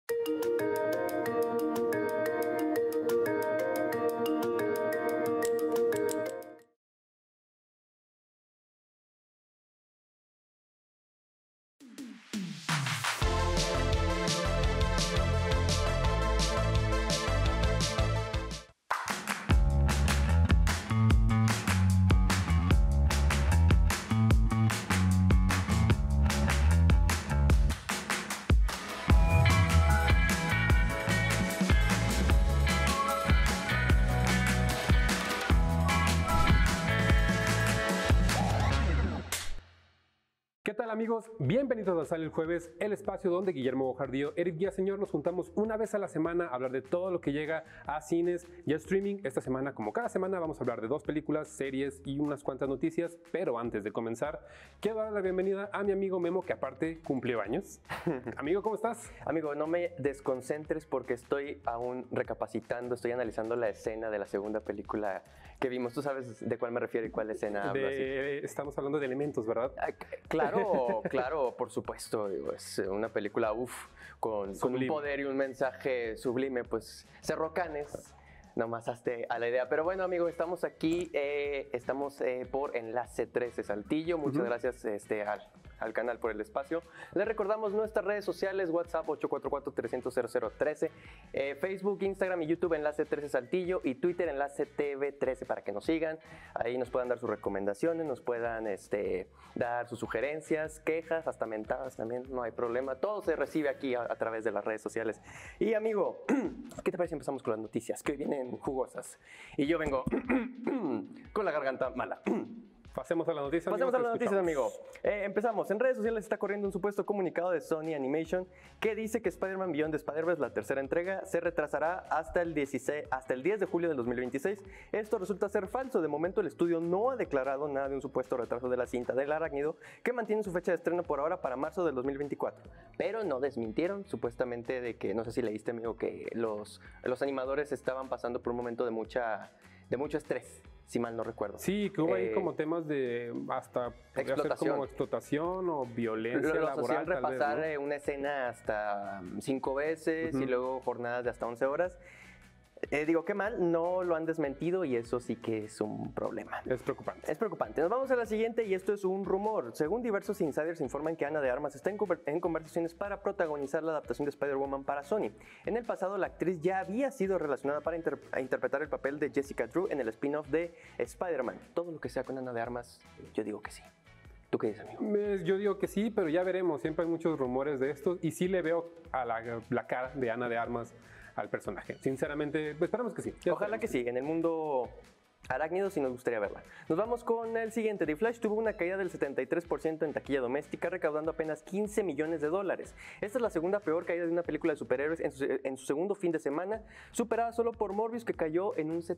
¿Qué tal, amigos? Bienvenidos a Sale el Jueves, el espacio donde Guillermo Bojardío, Eric Villaseñor nos juntamos una vez a la semana a hablar de todo lo que llega a cines y a streaming. Esta semana, como cada semana, vamos a hablar de 2 películas, series y unas cuantas noticias, pero antes de comenzar, quiero dar la bienvenida a mi amigo Memo, que aparte cumplió años. Amigo, ¿cómo estás? Amigo, no me desconcentres porque estoy aún recapacitando, estoy analizando la escena de la segunda película que vimos. ¿Tú sabes de cuál me refiero y cuál escena hablo así? Estamos hablando de Elementos, ¿verdad? Claro, por supuesto. Digo, es una película, con un poder y un mensaje sublime, pues Cerro Canes. Nomás hazte a la idea. Pero bueno, amigo, estamos aquí, estamos por Enlace 13 Saltillo. Muchas gracias al canal por el espacio. Les recordamos nuestras redes sociales: WhatsApp 844-300-0013, Facebook, Instagram y YouTube Enlace 13 Saltillo, y Twitter Enlace TV 13 para que nos sigan. Ahí nos puedan dar sus recomendaciones, nos puedan dar sus sugerencias, quejas, hasta mentadas también, no hay problema. Todo se recibe aquí a través de las redes sociales. Y amigo, ¿qué te parece si empezamos con las noticias? Que hoy vienen jugosas. Y yo vengo con la garganta mala. Pasemos a la noticia. Pasemos a las noticias, amigo. Empezamos. En redes sociales está corriendo un supuesto comunicado de Sony Animation que dice que Spider-Man Beyond the Spider-Verse, la tercera entrega, se retrasará hasta el 10 de julio del 2026. Esto resulta ser falso. De momento el estudio no ha declarado nada de un supuesto retraso de la cinta del Arácnido, que mantiene su fecha de estreno por ahora para marzo del 2024. Pero no desmintieron, supuestamente, de que, no sé si leíste, amigo, que los animadores estaban pasando por un momento de mucho estrés, si mal no recuerdo. Sí, que hubo ahí como temas de hasta explotación. Como explotación o violencia los laboral. hacían repasar, tal vez, ¿no? una escena hasta 5 veces y luego jornadas de hasta 11 horas. Digo, qué mal, no lo han desmentido y eso sí que es un problema. Es preocupante. Es preocupante. Nos vamos a la siguiente y esto es un rumor. Según diversos insiders informan que Ana de Armas está en conversaciones para protagonizar la adaptación de Spider-Woman para Sony. En el pasado, la actriz ya había sido relacionada para interpretar el papel de Jessica Drew en el spin-off de Spider-Man. Todo lo que sea con Ana de Armas, yo digo que sí. ¿Tú qué dices, amigo? Yo digo que sí, pero ya veremos. Siempre hay muchos rumores de esto y sí le veo a la cara de Ana de Armas al personaje. Sinceramente, pues esperamos que sí. Ojalá que sí. En el mundo Arácnido sí nos gustaría verla. Nos vamos con el siguiente. The Flash tuvo una caída del 73% en taquilla doméstica, recaudando apenas $15 millones. Esta es la segunda peor caída de una película de superhéroes en su segundo fin de semana, superada solo por Morbius, que cayó en un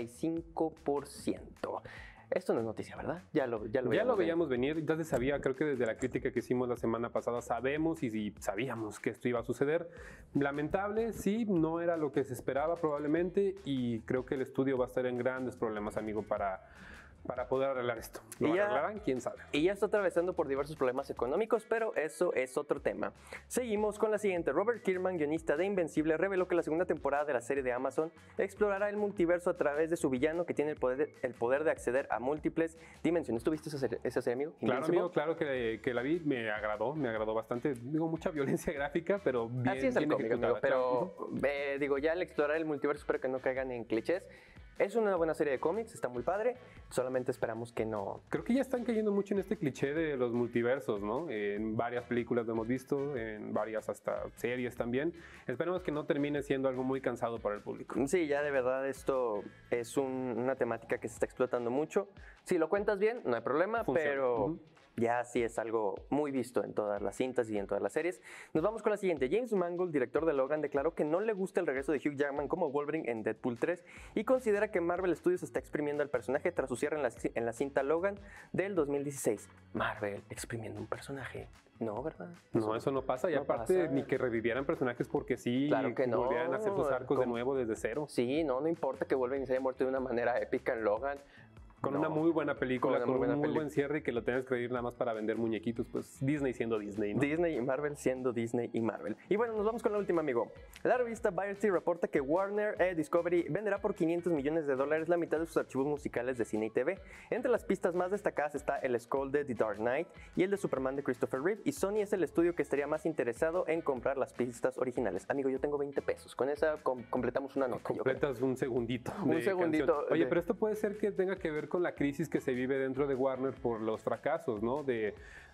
75%. Esto no es noticia, ¿verdad? Ya lo veíamos venir. Entonces creo que desde la crítica que hicimos la semana pasada sabemos y sabíamos que esto iba a suceder. Lamentable, sí, no era lo que se esperaba probablemente y creo que el estudio va a estar en grandes problemas, amigo, para poder arreglar esto. ¿Lo arreglarán? ¿Quién sabe? Y ya está atravesando por diversos problemas económicos, pero eso es otro tema. Seguimos con la siguiente. Robert Kirkman, guionista de Invencible, reveló que la segunda temporada de la serie de Amazon explorará el multiverso a través de su villano, que tiene el poder de acceder a múltiples dimensiones. ¿Tú viste esa serie, amigo? Claro, amigo, claro que la vi, me agradó bastante. Digo, mucha violencia gráfica, pero bien. Así es el cómic, amigo, pero digo, ya al explorar el multiverso, espero que no caigan en clichés. Es una buena serie de cómics, está muy padre, solamente esperamos que no... Creo que ya están cayendo mucho en este cliché de los multiversos, ¿no? En varias películas lo hemos visto, en varias hasta series también. Esperemos que no termine siendo algo muy cansado para el público. Sí, ya de verdad esto es una temática que se está explotando mucho. Si lo cuentas bien, no hay problema, funciona. Pero... ya sí es algo muy visto en todas las cintas y en todas las series. Nos vamos con la siguiente. James Mangold, director de Logan, declaró que no le gusta el regreso de Hugh Jackman como Wolverine en Deadpool 3 y considera que Marvel Studios está exprimiendo al personaje tras su cierre en la cinta Logan del 2016. Marvel exprimiendo un personaje. No, ¿verdad? No, eso no pasa. Y no aparte, pasa. Ni que revivieran personajes porque sí, claro que no. Volvieran a hacer sus arcos de nuevo desde cero. Sí, no importa que Wolverine se haya muerto de una manera épica en Logan. Con No. una muy buena película, Con una con muy buena un muy buen peli- cierre y que lo tengas que ir nada más para vender muñequitos, pues Disney siendo Disney, ¿no? Disney y Marvel siendo Disney y Marvel. Y bueno, nos vamos con la última, amigo. La revista Variety reporta que Warner Discovery venderá por $500 millones la mitad de sus archivos musicales de cine y TV. Entre las pistas más destacadas está el score de The Dark Knight y el de Superman de Christopher Reeve. Y Sony es el estudio que estaría más interesado en comprar las pistas originales. Amigo, yo tengo 20 pesos. Con esa completamos una nota. yo creo. Completas un segundito. Un de segundito canción. Oye, de- pero esto puede ser que tenga que ver con la crisis que se vive dentro de Warner por los fracasos, ¿no? De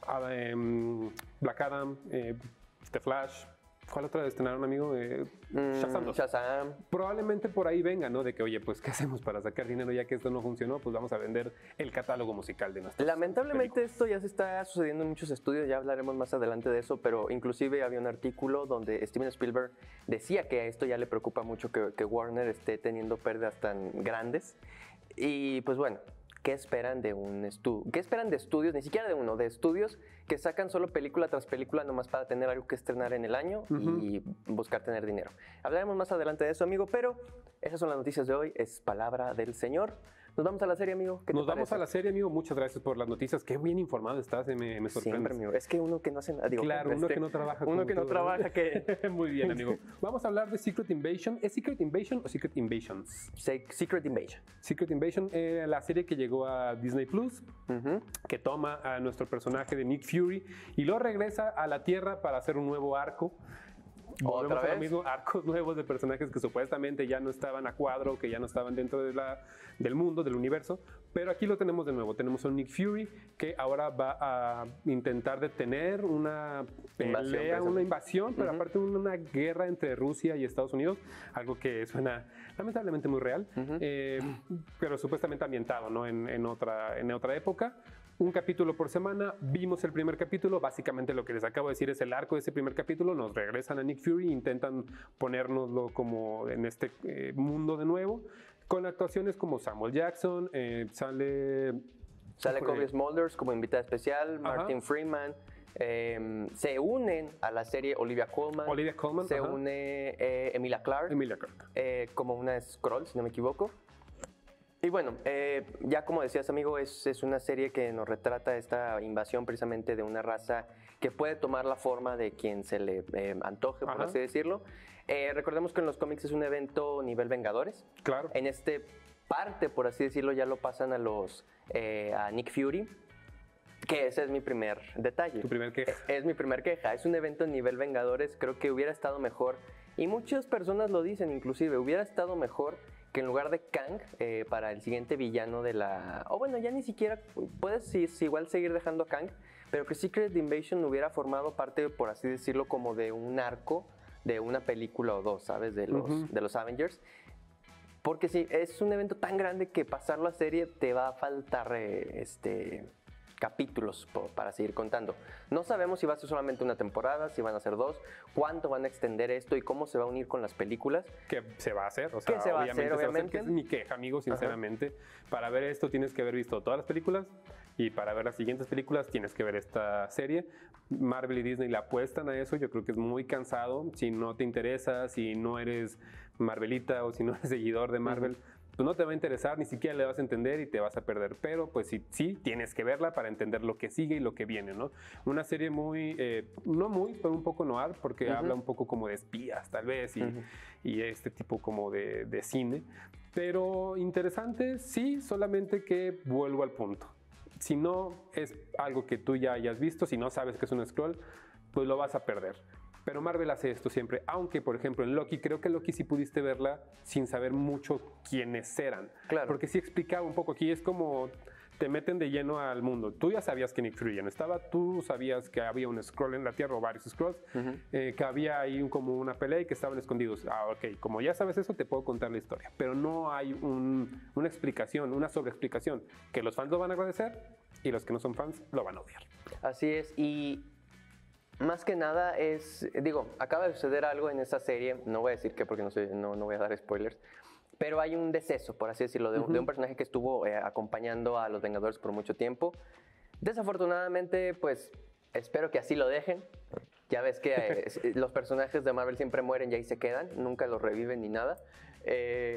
Black Adam, The Flash. ¿Cuál otra estrenaron, amigo? Shazam 2. Shazam. Probablemente por ahí venga, ¿no? De que, oye, pues, ¿qué hacemos para sacar dinero ya que esto no funcionó? Pues vamos a vender el catálogo musical de nuestros Lamentablemente películas. esto ya se está sucediendo en muchos estudios, ya hablaremos más adelante de eso, pero inclusive había un artículo donde Steven Spielberg decía que a esto ya le preocupa mucho que Warner esté teniendo pérdidas tan grandes. Y pues bueno, ¿qué esperan de un estudio? ¿Qué esperan de estudios? Ni siquiera de uno, de estudios que sacan solo película tras película nomás para tener algo que estrenar en el año y buscar tener dinero. Hablaremos más adelante de eso, amigo, pero esas son las noticias de hoy, es palabra del Señor. Nos vamos a la serie, amigo. ¿Qué te Nos vamos parece? a la serie, amigo. Muchas gracias por las noticias. Qué bien informado estás, me Siempre, sorprende. amigo. Es que uno que no hace nada. Digo, Claro, uno que no trabaja. Uno como que no tú, trabaja, que. Muy bien, amigo. Vamos a hablar de Secret Invasion. ¿Es Secret Invasion o Secret Invasions? Secret Invasion. Secret Invasion, la serie que llegó a Disney Plus, que toma a nuestro personaje de Nick Fury y lo regresa a la Tierra para hacer un nuevo arco. Volvemos a lo vez? mismo, arcos nuevos de personajes que supuestamente ya no estaban a cuadro, que ya no estaban dentro de del mundo, del universo, pero aquí lo tenemos de nuevo. Tenemos a un Nick Fury que ahora va a intentar detener una pelea, una invasión, pero aparte una guerra entre Rusia y Estados Unidos, algo que suena lamentablemente muy real, pero supuestamente ambientado, ¿no? en otra época. Un capítulo por semana, vimos el primer capítulo, básicamente lo que les acabo de decir es el arco de ese primer capítulo, nos regresan a Nick Fury, intentan ponérnoslo como en este mundo de nuevo, con actuaciones como Samuel Jackson, sale Kobe Smulders como invitada especial, Martin Freeman. Se unen a la serie Olivia Colman. Se une Emilia Clarke. Como una Skrull, si no me equivoco. Y bueno, ya como decías, amigo, es una serie que nos retrata esta invasión precisamente de una raza que puede tomar la forma de quien se le antoje, por así decirlo. Recordemos que en los cómics es un evento nivel Vengadores. Claro. En este parte, por así decirlo, ya lo pasan a Nick Fury. Que ese es mi primer detalle. Tu primer queja. Es mi primer queja. Es un evento nivel Vengadores. Creo que hubiera estado mejor. Y muchas personas lo dicen, inclusive. Hubiera estado mejor que en lugar de Kang, para el siguiente villano de la... O bueno, ya ni siquiera... Puedes igual seguir dejando a Kang. Pero que Secret Invasion hubiera formado parte, por así decirlo, como de un arco de una película o dos, ¿sabes? De los Avengers. Porque sí, es un evento tan grande que pasarlo a serie te va a faltar capítulos para seguir contando. No sabemos si va a ser solamente una temporada, si van a ser dos, cuánto van a extender esto y cómo se va a unir con las películas. Que se va a hacer, o sea, ¿Qué se va a hacer, obviamente? Que es mi queja, amigo, sinceramente. Para ver esto tienes que haber visto todas las películas y para ver las siguientes películas tienes que ver esta serie. Marvel y Disney le apuestan a eso, yo creo que es muy cansado. Si no te interesa, si no eres Marvelita o si no eres seguidor de Marvel, pues no te va a interesar, ni siquiera le vas a entender y te vas a perder. Pero pues sí tienes que verla para entender lo que sigue y lo que viene, ¿no? Una serie pero un poco noir, porque habla un poco como de espías, tal vez, y este tipo como de cine. Pero interesante, sí, solamente que vuelvo al punto. Si no es algo que tú ya hayas visto, si no sabes que es un Skrull, pues lo vas a perder. Pero Marvel hace esto siempre, aunque por ejemplo en Loki, creo que Loki sí pudiste verla sin saber mucho quiénes eran. Claro. Porque sí explicaba un poco, aquí es como te meten de lleno al mundo. Tú ya sabías que Nick Fury ya no estaba, tú sabías que había un Skrull en la Tierra o varios Skrulls, que había ahí como una pelea y que estaban escondidos. Ok, como ya sabes eso, te puedo contar la historia. Pero no hay una explicación, una sobreexplicación, que los fans lo van a agradecer y los que no son fans lo van a odiar. Así es, y más que nada acaba de suceder algo en esta serie, no voy a decir qué porque no voy a dar spoilers, pero hay un deceso, por así decirlo, de un personaje que estuvo acompañando a los Vengadores por mucho tiempo. Desafortunadamente, pues espero que así lo dejen. Ya ves que los personajes de Marvel siempre mueren y ahí se quedan, nunca los reviven ni nada.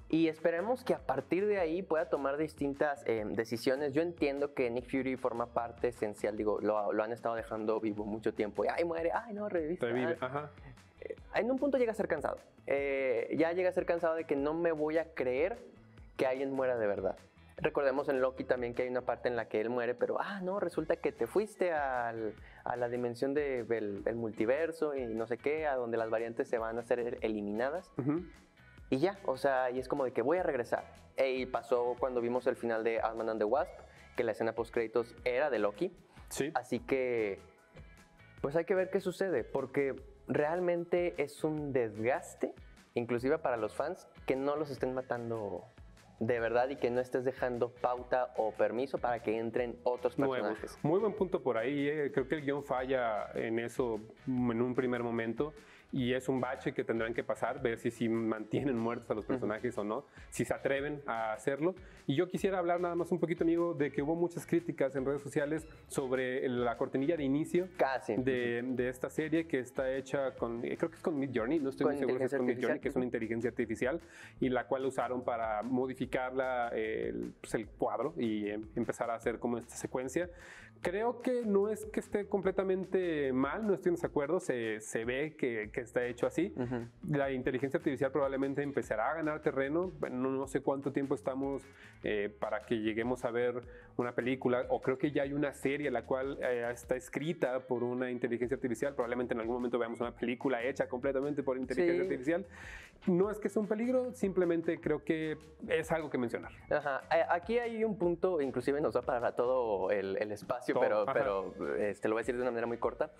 Y esperemos que a partir de ahí pueda tomar distintas decisiones. Yo entiendo que Nick Fury forma parte esencial, digo, lo han estado dejando vivo mucho tiempo. Y, ay, muere, ay, no, revive. Ajá. En un punto llega a ser cansado. Ya llega a ser cansado de que no me voy a creer que alguien muera de verdad. Recordemos en Loki también que hay una parte en la que él muere, pero no, resulta que te fuiste a la dimensión del multiverso y no sé qué, a donde las variantes se van a ser eliminadas. Y ya, o sea, y es como de que voy a regresar. Y pasó cuando vimos el final de Ant-Man and the Wasp, que la escena post-créditos era de Loki. Sí. Así que, pues hay que ver qué sucede, porque realmente es un desgaste, inclusive para los fans, que no los estén matando de verdad y que no estés dejando pauta o permiso para que entren otros personajes. Muy buen punto por ahí. Creo que el guión falla en eso en un primer momento. Y es un bache que tendrán que pasar, ver si mantienen muertos a los personajes o no, si se atreven a hacerlo. Y yo quisiera hablar nada más un poquito, amigo, de que hubo muchas críticas en redes sociales sobre la cortinilla de inicio de esta serie que está hecha con, creo que es con Midjourney, no estoy muy seguro si es con Midjourney, que es una inteligencia artificial, y la cual usaron para modificarla, el cuadro y empezar a hacer como esta secuencia. Creo que no es que esté completamente mal, no estoy en desacuerdo, se ve que está hecho así. La inteligencia artificial probablemente empezará a ganar terreno. Bueno, no sé cuánto tiempo estamos para que lleguemos a ver una película, o creo que ya hay una serie la cual está escrita por una inteligencia artificial. Probablemente en algún momento veamos una película hecha completamente por inteligencia artificial. No es que sea un peligro, simplemente creo que es algo que mencionar. Ajá. Aquí hay un punto, inclusive nos da para todo el espacio, pero lo voy a decir de una manera muy corta.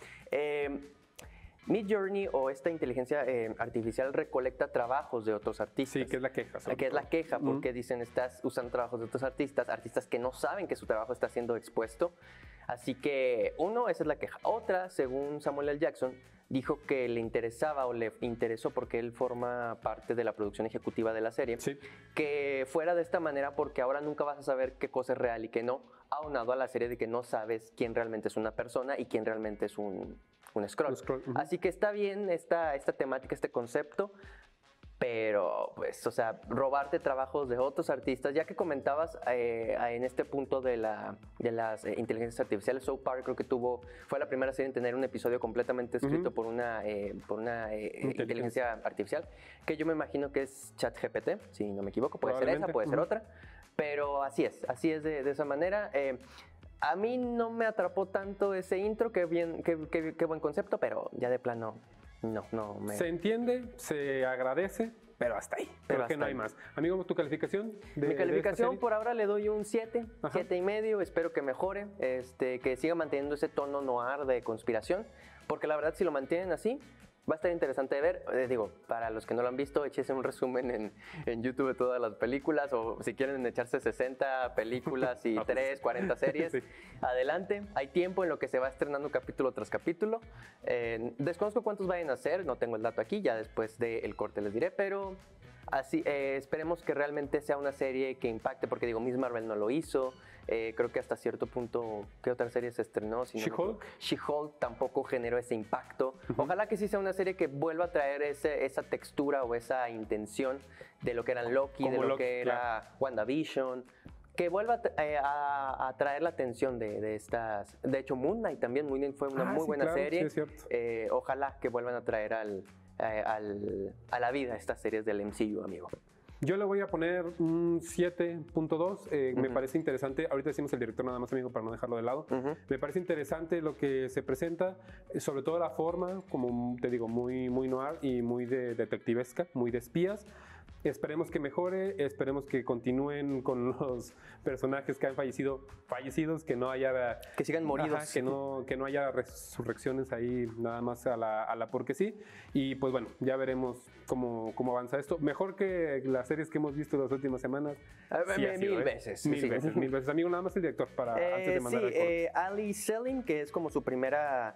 Midjourney o esta inteligencia artificial recolecta trabajos de otros artistas. Sí, que es la queja. Que es la queja, porque dicen, estás usando trabajos de otros artistas que no saben que su trabajo está siendo expuesto. Así que, esa es la queja. Otra, según Samuel L. Jackson, dijo que le interesaba o le interesó porque él forma parte de la producción ejecutiva de la serie, que fuera de esta manera porque ahora nunca vas a saber qué cosa es real y qué no, aunado a la serie de que no sabes quién realmente es una persona y quién realmente es un scroll. Así que está bien esta temática, este concepto, pero pues, o sea, robarte trabajos de otros artistas, ya que comentabas en este punto de las inteligencias artificiales, South Park creo que fue la primera serie en tener un episodio completamente escrito por una inteligencia artificial, que yo me imagino que es ChatGPT, si no me equivoco, puede ser esa, puede ser otra, pero así es de esa manera. A mí no me atrapó tanto ese intro, qué buen concepto, pero ya de plano no me... Se entiende, se agradece, pero hasta ahí. Porque no hay más. Amigo, ¿tu calificación? Mi calificación por ahora le doy un 7, 7.5. Espero que mejore, que siga manteniendo ese tono noir de conspiración, porque la verdad si lo mantienen así, va a estar interesante de ver. Para los que no lo han visto, échese un resumen en YouTube de todas las películas, o si quieren echarse 60 películas y 40 series, adelante. Hay tiempo en lo que se va estrenando capítulo tras capítulo. Desconozco cuántos vayan a ser, no tengo el dato aquí, ya después del corte les diré, pero así esperemos que realmente sea una serie que impacte, porque Miss Marvel no lo hizo. Creo que hasta cierto punto, ¿qué otra serie se estrenó? She-Hulk. She-Hulk tampoco generó ese impacto. Ojalá que sí sea una serie que vuelva a traer esa textura o esa intención de lo que eran Loki, de lo que era WandaVision, que vuelva a traer la atención de estas. De hecho, Moon Knight también. Moon Knight fue una muy buena serie. Sí, es cierto. Ojalá que vuelvan a traer a la vida estas series del MCU, amigo. Yo le voy a poner un 7.2. Me parece interesante. Ahorita decimos el director nada más, amigo, para no dejarlo de lado. Me parece interesante lo que se presenta, sobre todo la forma, como te digo, muy, muy noir y muy de detectivesca, muy de espías. Esperemos que mejore, esperemos que continúen con los personajes que han fallecidos, que no haya... Que sigan moridos. Que no haya resurrecciones ahí nada más a la porque sí. Y pues bueno, ya veremos cómo avanza esto. Mejor que las series que hemos visto las últimas semanas. Mil veces. Mil veces. Amigo, nada más el director para antes de mandar el corte. Ali Selim, que es como su primera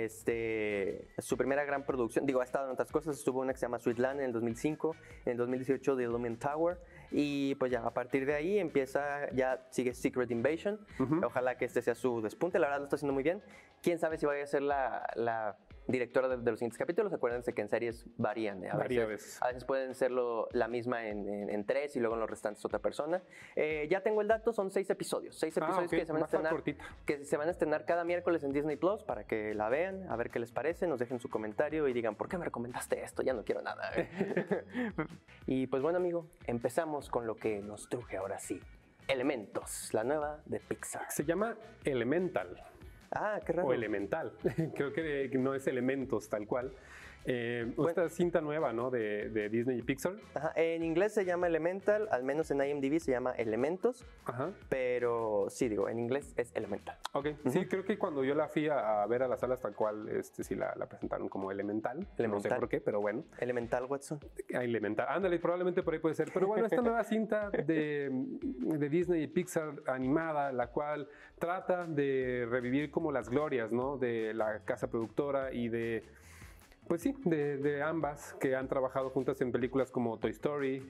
gran producción. Ha estado en otras cosas. Estuvo una que se llama Sweetland en el 2005, en el 2018 The Lumen Tower, y pues ya a partir de ahí sigue Secret Invasion. Ojalá que este sea su despunte. La verdad lo está haciendo muy bien. Quién sabe si vaya a ser la directora de los siguientes capítulos. Acuérdense que en series varían. A veces pueden ser la misma en 3 y luego en los restantes otra persona. Ya tengo el dato, son 6 episodios. 6 episodios que se van a estrenar cada miércoles en Disney Plus para que la vean, a ver qué les parece, nos dejen su comentario y digan, ¿por qué me recomendaste esto? Ya no quiero nada. Y pues bueno, amigo, empezamos con lo que nos truje ahora sí. Elementos, la nueva de Pixar. Se llama Elemental. Ah, qué raro. O Elemental. Creo que no es Elementos tal cual. Esta cinta nueva, ¿no? De Disney y Pixar. Ajá, en inglés se llama Elemental, al menos en IMDb se llama Elementos. Ajá. Pero sí, digo, en inglés es Elemental. Ok, sí, creo que cuando yo la fui a ver a las salas tal cual, sí la presentaron como Elemental. No sé por qué, pero bueno. Elemental, Watson. Elemental, ándale, probablemente por ahí puede ser. Pero bueno, esta nueva cinta de Disney y Pixar animada, la cual trata de revivir como las glorias, ¿no? De la casa productora y de... Pues sí, de ambas que han trabajado juntas en películas como Toy Story,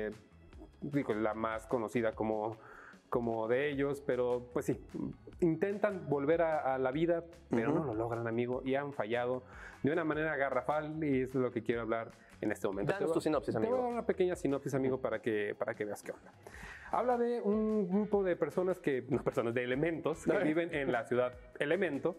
la más conocida como de ellos, pero pues sí, intentan volver a la vida, pero no lo logran, amigo, y han fallado de una manera garrafal y es de lo que quiero hablar en este momento. Danos tu sinopsis, amigo. Te voy a dar una pequeña sinopsis, amigo, para que veas qué onda. Habla de un grupo de personas de elementos que viven en la ciudad Elemento.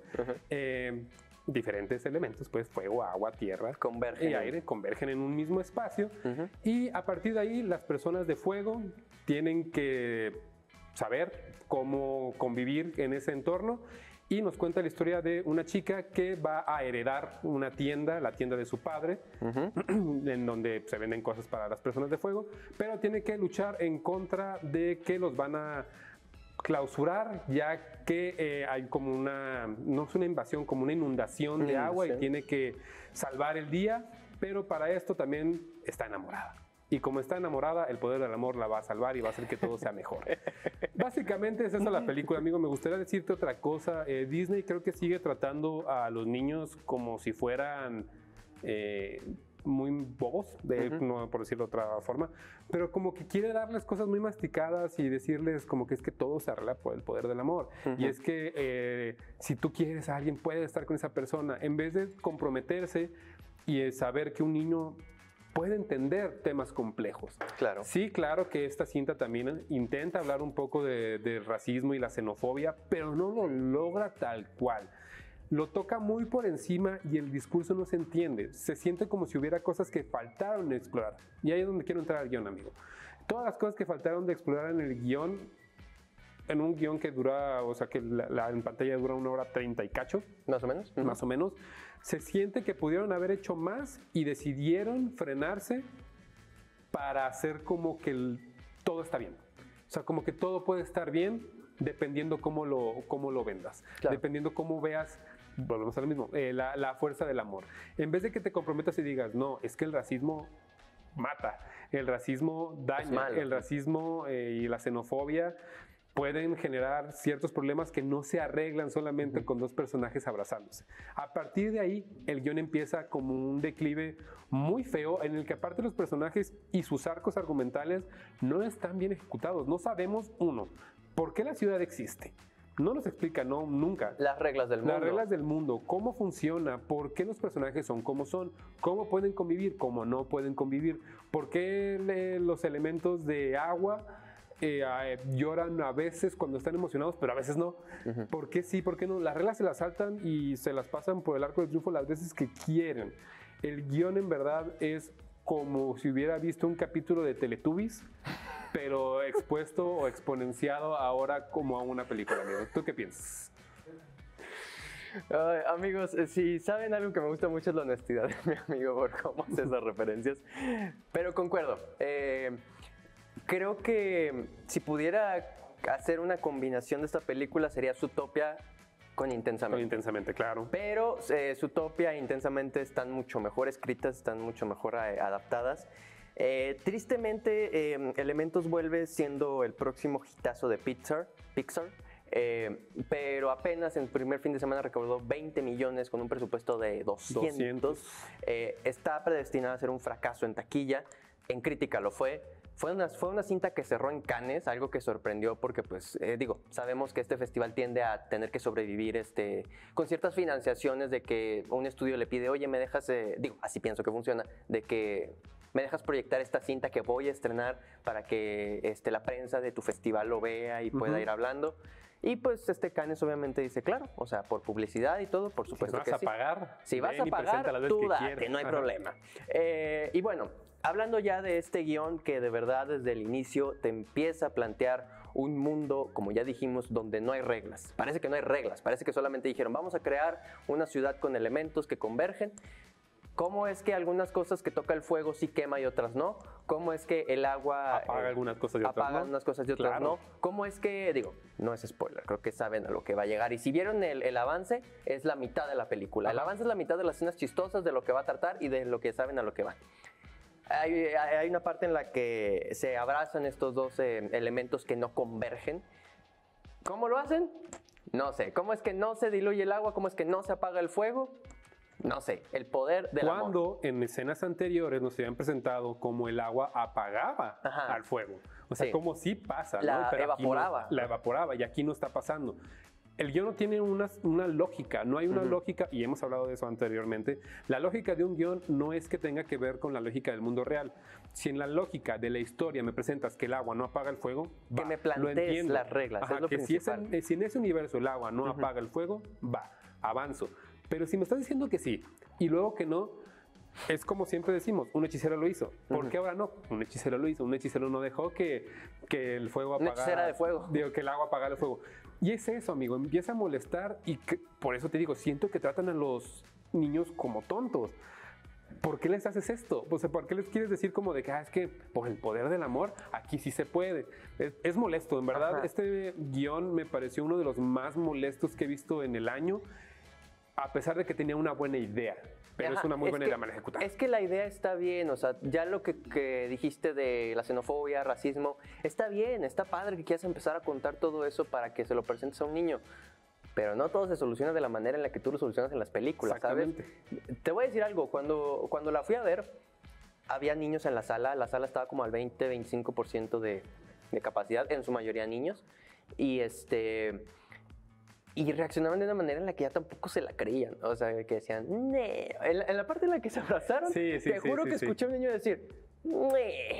Diferentes elementos, pues fuego, agua, tierra y aire, convergen en un mismo espacio y a partir de ahí las personas de fuego tienen que saber cómo convivir en ese entorno y nos cuenta la historia de una chica que va a heredar una tienda, la tienda de su padre, en donde se venden cosas para las personas de fuego, pero tiene que luchar en contra de que los van a clausurar, ya que hay como no es una invasión, como una inundación de agua y tiene que salvar el día, pero para esto también está enamorada. Y como está enamorada, el poder del amor la va a salvar y va a hacer que todo sea mejor. Básicamente es eso la película, amigo. Me gustaría decirte otra cosa. Disney creo que sigue tratando a los niños como si fueran... muy bobos, no por decirlo de otra forma, pero como que quiere darles cosas muy masticadas y decirles como que es que todo se arregla por el poder del amor. Y es que si tú quieres a alguien, puedes estar con esa persona, en vez de comprometerse y saber que un niño puede entender temas complejos. Claro. Sí, claro que esta cinta también intenta hablar un poco de racismo y la xenofobia, pero no lo logra tal cual. Lo toca muy por encima y el discurso no se entiende. Se siente como si hubiera cosas que faltaron de explorar. Y ahí es donde quiero entrar al guión, amigo. Todas las cosas que faltaron de explorar en el guión, en un guión que dura, o sea, que en pantalla dura 1:30 y cacho. Más o menos. Más o menos. Se siente que pudieron haber hecho más y decidieron frenarse para hacer como que todo está bien. O sea, como que todo puede estar bien dependiendo cómo lo vendas. Claro. Dependiendo cómo veas... Volvemos a lo mismo, la fuerza del amor. En vez de que te comprometas y digas, no, es que el racismo mata, el racismo daña, el racismo y la xenofobia pueden generar ciertos problemas que no se arreglan solamente con dos personajes abrazándose. A partir de ahí, el guión empieza como un declive muy feo en el que aparte los personajes y sus arcos argumentales no están bien ejecutados. No sabemos, uno, ¿por qué la ciudad existe? No nos explica, no, nunca. Las reglas del mundo. Las reglas del mundo, cómo funciona, por qué los personajes son como son, cómo pueden convivir, cómo no pueden convivir, por qué los elementos de agua lloran a veces cuando están emocionados, pero a veces no. ¿Por qué sí, por qué no? Las reglas se las saltan y se las pasan por el arco del triunfo las veces que quieren. El guión en verdad es como si hubiera visto un capítulo de Teletubbies, pero expuesto o exponenciado ahora como a una película, amigo. ¿Tú qué piensas? Amigos, si saben algo que me gusta mucho es la honestidad de mi amigo por cómo hace esas referencias, pero concuerdo. Creo que si pudiera hacer una combinación de esta película sería Zootopia con Intensamente. Con Intensamente, claro. Pero Zootopia e Intensamente están mucho mejor escritas, están mucho mejor adaptadas. Tristemente, Elementos vuelve siendo el próximo hitazo de Pixar, pero apenas en el primer fin de semana recaudó 20 millones con un presupuesto de 200. Está predestinada a ser un fracaso en taquilla, en crítica lo fue, fue una cinta que cerró en Cannes, algo que sorprendió porque, pues, sabemos que este festival tiende a tener que sobrevivir con ciertas financiaciones de que un estudio le pide, oye, me dejas, así pienso que funciona, de que me dejas proyectar esta cinta que voy a estrenar para que la prensa de tu festival lo vea y pueda ir hablando. Y pues Cannes obviamente dice, claro, o sea, por publicidad y todo, por supuesto que sí. Si vas a pagar, si vas a pagar, tú date, no hay problema. Y bueno, hablando ya de este guión que de verdad desde el inicio te empieza a plantear un mundo, como ya dijimos, donde no hay reglas. Parece que no hay reglas, parece que solamente dijeron, vamos a crear una ciudad con elementos que convergen. ¿Cómo es que algunas cosas que toca el fuego sí quema y otras no? ¿Cómo es que el agua apaga algunas cosas y otras apaga no? Unas cosas y otras Claro. no? ¿Cómo es que, no es spoiler, creo que saben a lo que va a llegar? Y si vieron el avance, es la mitad de la película. El avance es la mitad de las escenas chistosas, de lo que va a tratar y de lo que saben a lo que van. Hay una parte en la que se abrazan estos dos elementos que no convergen. ¿Cómo lo hacen? No sé. ¿Cómo es que no se diluye el agua? ¿Cómo es que no se apaga el fuego? No sé, el poder del amor. Cuando en escenas anteriores nos habían presentado como el agua apagaba al fuego. O sea, como sí pasa, ¿no? La Pero evaporaba. La evaporaba y aquí no está pasando. El guión no tiene una lógica, no hay una lógica, y hemos hablado de eso anteriormente. La lógica de un guión no es que tenga que ver con la lógica del mundo real. Si en la lógica de la historia me presentas que el agua no apaga el fuego, que me plantees las reglas, es lo que principal. si en ese universo el agua no apaga el fuego, avanzo. Pero si me estás diciendo que sí, y luego que no, es como siempre decimos, un hechicero lo hizo. ¿Por qué ahora no? Un hechicero lo hizo, un hechicero no dejó que el fuego apagara. Una hechicera de fuego. Digo, que el agua apagara el fuego. Y es eso, amigo, empieza a molestar y por eso te digo, siento que tratan a los niños como tontos. ¿Por qué les haces esto? O sea, ¿por qué les quieres decir como de que es que por el poder del amor aquí sí se puede? Es molesto, en verdad. Este guión me pareció uno de los más molestos que he visto en el año, a pesar de que tenía una buena idea. Pero es una muy buena idea mal ejecutada. Es que la idea está bien, o sea, ya lo que dijiste de la xenofobia, racismo, está bien, está padre que quieras empezar a contar todo eso para que se lo presentes a un niño. Pero no todo se soluciona de la manera en la que tú lo solucionas en las películas, ¿sabes? Te voy a decir algo, cuando la fui a ver, había niños en la sala estaba como al 20-25% de capacidad, en su mayoría niños, y reaccionaban de una manera en la que ya tampoco se la creían. O sea, que decían, "Nee". En la parte en la que se abrazaron, te juro que escuché a un niño decir, "Nee".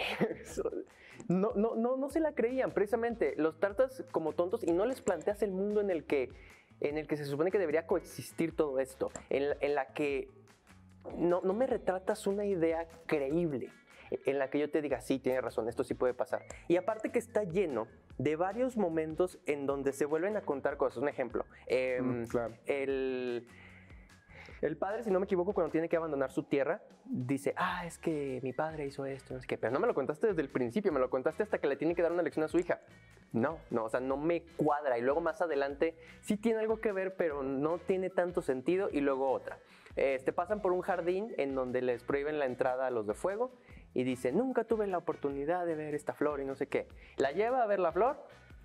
No se la creían, precisamente. Los tratas como tontos y no les planteas el mundo en el que se supone que debería coexistir todo esto. En la que no me retratas una idea creíble. En la que yo te diga, sí, tienes razón, esto sí puede pasar. Y aparte que está lleno de varios momentos en donde se vuelven a contar cosas. Un ejemplo, Claro. el padre, si no me equivoco, cuando tiene que abandonar su tierra, dice, es que mi padre hizo esto, no sé qué. Pero no me lo contaste desde el principio, me lo contaste hasta que le tiene que dar una lección a su hija. No, o sea, no me cuadra. Y luego más adelante sí tiene algo que ver, pero no tiene tanto sentido. Y luego otra. Pasan por un jardín en donde les prohíben la entrada a los de fuego. Y dice, nunca tuve la oportunidad de ver esta flor y no sé qué. La lleva a ver la flor.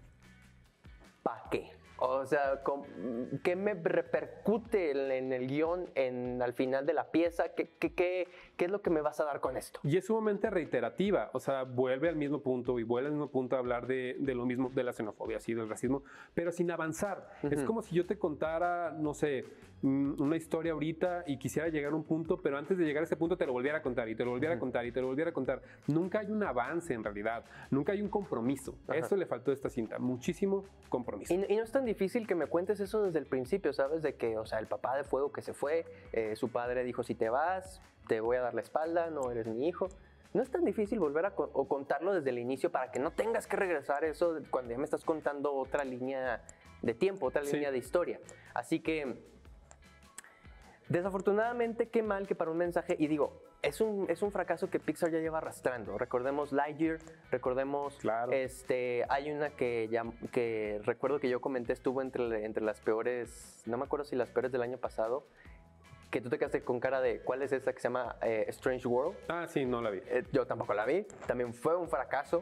¿Para qué? O sea, ¿qué me repercute en el guión, al final de la pieza? ¿Qué es lo que me vas a dar con esto? Y es sumamente reiterativa, o sea, vuelve al mismo punto a hablar de lo mismo, de la xenofobia, sí, del racismo, pero sin avanzar. Es como si yo te contara, no sé, una historia ahorita y quisiera llegar a un punto, pero antes de llegar a ese punto te lo volviera a contar y te lo volviera a contar y te lo volviera a contar. Nunca hay un avance en realidad, nunca hay un compromiso. Eso le faltó a esta cinta, muchísimo compromiso. Y no es tan difícil que me cuentes eso desde el principio, ¿sabes? De que, o sea, el papá de fuego que se fue, su padre dijo, si te vas, te voy a dar la espalda, no eres mi hijo. No es tan difícil volver a contarlo desde el inicio para que no tengas que regresar eso cuando ya me estás contando otra línea de tiempo, otra línea de historia. Así que, desafortunadamente, qué mal que para un mensaje, y digo, es un fracaso que Pixar ya lleva arrastrando. Recordemos Lightyear, recordemos, claro. Hay una que recuerdo que yo comenté, estuvo entre las peores, no me acuerdo si las peores del año pasado, que tú te quedaste con cara de, ¿cuál es esa que se llama Strange World? Sí, no la vi. Yo tampoco la vi, también fue un fracaso.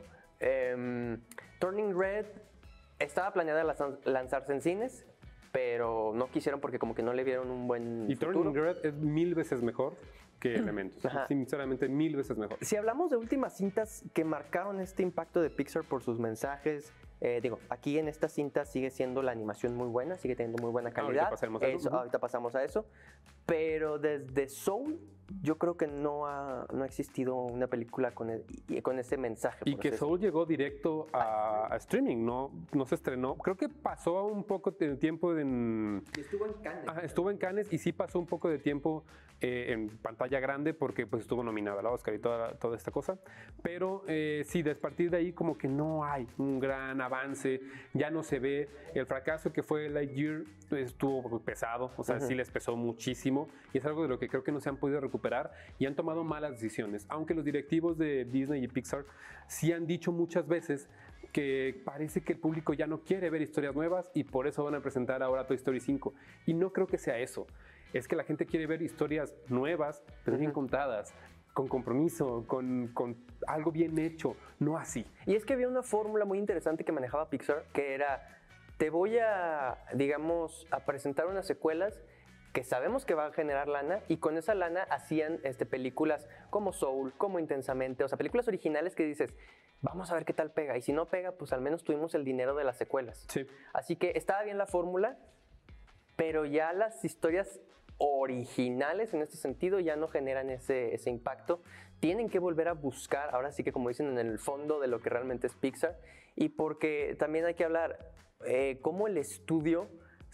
Turning Red estaba planeada lanzarse en cines, pero no quisieron porque como que no le vieron un buen futuro. Turning Red es 1000 veces mejor que Elementos. Ajá. Sinceramente, 1000 veces mejor. Si hablamos de últimas cintas que marcaron este impacto de Pixar por sus mensajes, aquí en esta cinta sigue siendo la animación muy buena, sigue teniendo muy buena calidad. Ahorita pasamos a eso. Pero desde Soul, yo creo que no ha existido una película con ese mensaje. Y que Soul llegó directo a streaming, no se estrenó. Creo que pasó un poco de tiempo Estuvo en Cannes. Estuvo en Cannes y sí pasó un poco de tiempo en pantalla grande porque pues estuvo nominada al Oscar y toda esta cosa. Pero sí, a partir de ahí como que no hay un gran avance, ya no se ve. El fracaso que fue Lightyear estuvo pesado, o sea, sí les pesó muchísimo y es algo de lo que creo que no se han podido recuperar y han tomado malas decisiones. Aunque los directivos de Disney y Pixar sí han dicho muchas veces que parece que el público ya no quiere ver historias nuevas y por eso van a presentar ahora Toy Story 5. Y no creo que sea eso. Es que la gente quiere ver historias nuevas, pero bien contadas, con compromiso, con algo bien hecho, no así. Y es que había una fórmula muy interesante que manejaba Pixar, que era, te voy a, digamos, a presentar unas secuelas que sabemos que van a generar lana, y con esa lana hacían películas como Soul, como Intensamente, o sea, películas originales que dices, vamos a ver qué tal pega, y si no pega, pues al menos tuvimos el dinero de las secuelas. Sí. Así que estaba bien la fórmula, pero ya las historias originales en este sentido ya no generan ese impacto. Tienen que volver a buscar, ahora sí que como dicen, en el fondo de lo que realmente es Pixar, y porque también hay que hablar cómo el estudio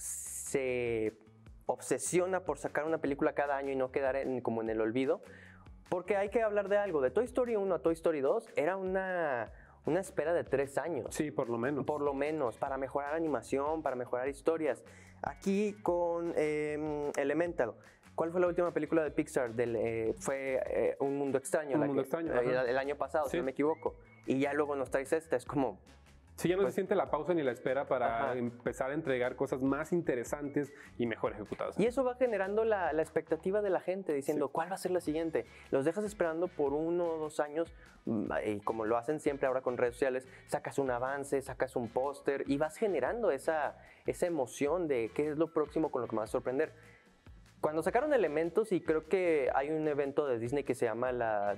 se obsesiona por sacar una película cada año y no quedar como en el olvido, porque hay que hablar de algo. De Toy Story 1 a Toy Story 2 era una espera de 3 años. Sí, por lo menos. Por lo menos, para mejorar animación, para mejorar historias. Aquí con Elemental, ¿cuál fue la última película de Pixar? Fue Un Mundo Extraño. Un Mundo Extraño. El año pasado, si no me equivoco. Y ya luego nos traes esta, es como... Sí, ya no se siente la pausa ni la espera para empezar a entregar cosas más interesantes y mejor ejecutadas. Y eso va generando la expectativa de la gente, diciendo, ¿cuál va a ser la siguiente? Los dejas esperando por 1 o 2 años, y como lo hacen siempre ahora con redes sociales, sacas un avance, sacas un póster, y vas generando esa emoción de qué es lo próximo con lo que me va a sorprender. Cuando sacaron Elementos, y creo que hay un evento de Disney que se llama la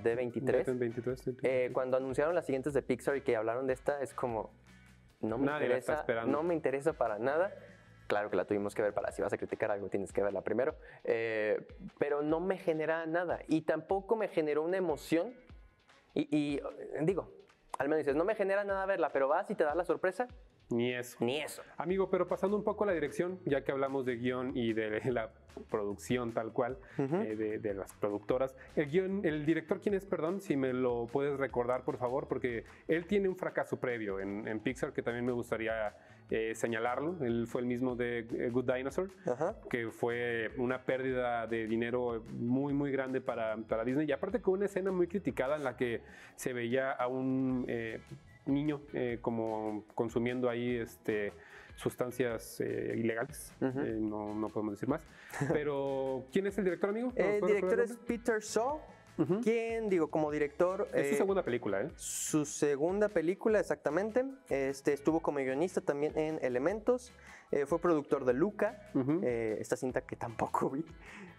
D23, cuando anunciaron las siguientes de Pixar y que hablaron de esta, es como, no me interesa para nada. Claro que la tuvimos que ver, para si vas a criticar algo tienes que verla primero, pero no me genera nada y tampoco me generó una emoción y digo, al menos dices, no me genera nada verla, pero vas y te da la sorpresa. Ni eso. Ni eso. Amigo, pero pasando un poco a la dirección, ya que hablamos de guión y de la producción tal cual, de las productoras. El director, ¿quién es? Perdón, si me lo puedes recordar, por favor, porque él tiene un fracaso previo en Pixar que también me gustaría señalarlo. Él fue el mismo de Good Dinosaur, que fue una pérdida de dinero muy, muy grande para Disney. Y aparte con una escena muy criticada en la que se veía a un... niño como consumiendo ahí sustancias ilegales, no podemos decir más. Pero, ¿quién es el director, amigo? El director es Peter Shaw, quien, como director... Es su segunda película, ¿eh? Su segunda película, exactamente. Estuvo como guionista también en Elementos. Fue productor de Luca, esta cinta que tampoco vi.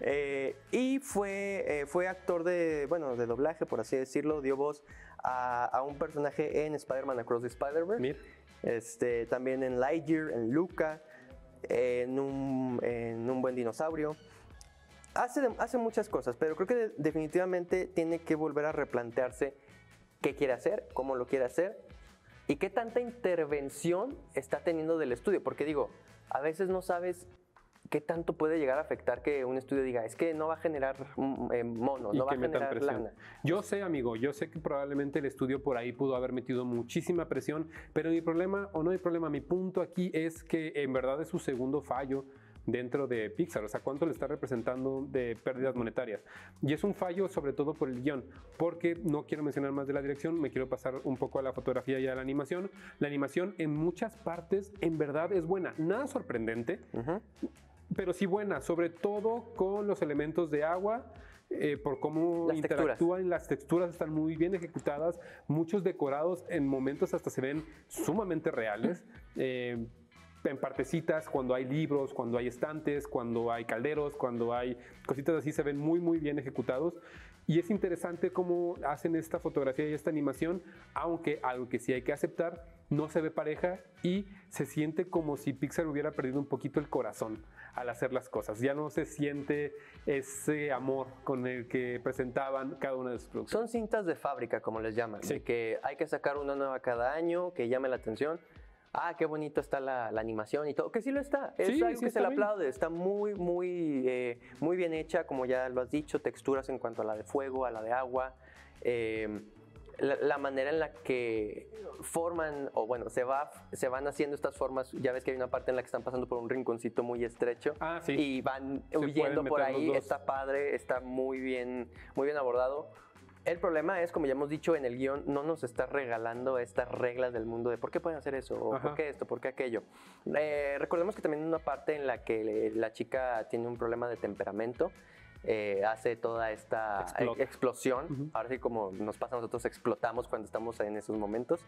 Y fue actor de doblaje, por así decirlo. Dio voz a un personaje en Spider-Man Across the Spider-Verse. También en Lightyear, en Luca, en un buen dinosaurio. Hace muchas cosas, pero creo que definitivamente tiene que volver a replantearse qué quiere hacer, cómo lo quiere hacer y qué tanta intervención está teniendo del estudio. Porque digo, a veces no sabes qué tanto puede llegar a afectar que un estudio diga, es que no va a generar monos, no va a generar lana. Yo sé, amigo, yo sé que probablemente el estudio por ahí pudo haber metido muchísima presión, pero mi problema, o no mi problema, mi punto aquí es que en verdad es su segundo fallo dentro de Pixar, o sea, cuánto le está representando de pérdidas monetarias. Y es un fallo sobre todo por el guión, porque no quiero mencionar más de la dirección, me quiero pasar un poco a la fotografía y a la animación. La animación en muchas partes en verdad es buena, nada sorprendente, pero sí buena, sobre todo con los elementos de agua, por cómo interactúan, las texturas están muy bien ejecutadas, muchos decorados en momentos hasta se ven sumamente reales. en partecitas, cuando hay libros, cuando hay estantes, cuando hay calderos, cuando hay cositas así, se ven muy, muy bien ejecutados. Y es interesante cómo hacen esta fotografía y esta animación, aunque algo que sí hay que aceptar, no se ve pareja y se siente como si Pixar hubiera perdido un poquito el corazón al hacer las cosas. Ya no se siente ese amor con el que presentaban cada una de sus producciones. Son cintas de fábrica, como les llaman, Sí. de que hay que sacar una nueva cada año, que llame la atención. Ah, qué bonito está la animación y todo, que sí lo está. Es Sí, algo sí que se está le bien. aplaude. Está muy, muy, muy bien hecha, como ya lo has dicho, texturas en cuanto a la de fuego, a la de agua. La manera en la que forman, o bueno, se van haciendo estas formas. Ya ves que hay una parte en la que están pasando por un rinconcito muy estrecho Ah, sí. y van Se huyendo pueden por meter los ahí. dos. Está padre, está muy bien abordado. El problema es, como ya hemos dicho en el guión, no nos está regalando estas reglas del mundo de por qué pueden hacer eso, o Ajá. por qué esto, por qué aquello. Recordemos que también hay una parte en la que la chica tiene un problema de temperamento, hace toda esta Explota. explosión. Ujú. Ahora sí, como nos pasa a nosotros, explotamos cuando estamos en esos momentos.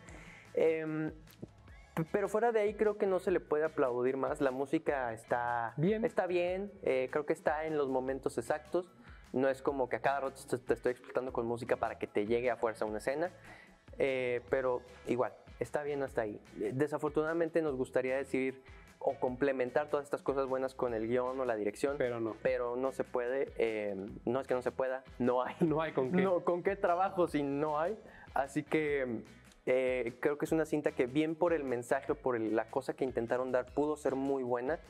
Pero fuera de ahí creo que no se le puede aplaudir más. La música está Bien. Creo que está en los momentos exactos. No es como que a cada rato te estoy explotando con música para que te llegue a fuerza una escena. Pero igual, está bien hasta ahí. Desafortunadamente nos gustaría decir o complementar todas estas cosas buenas con el guión o la dirección. Pero no. No se puede. No es que no se pueda, no hay. No hay con qué. No, ¿con qué trabajo si no hay? Así que creo que es una cinta que bien por el mensaje, por la cosa que intentaron dar, pudo ser muy buena,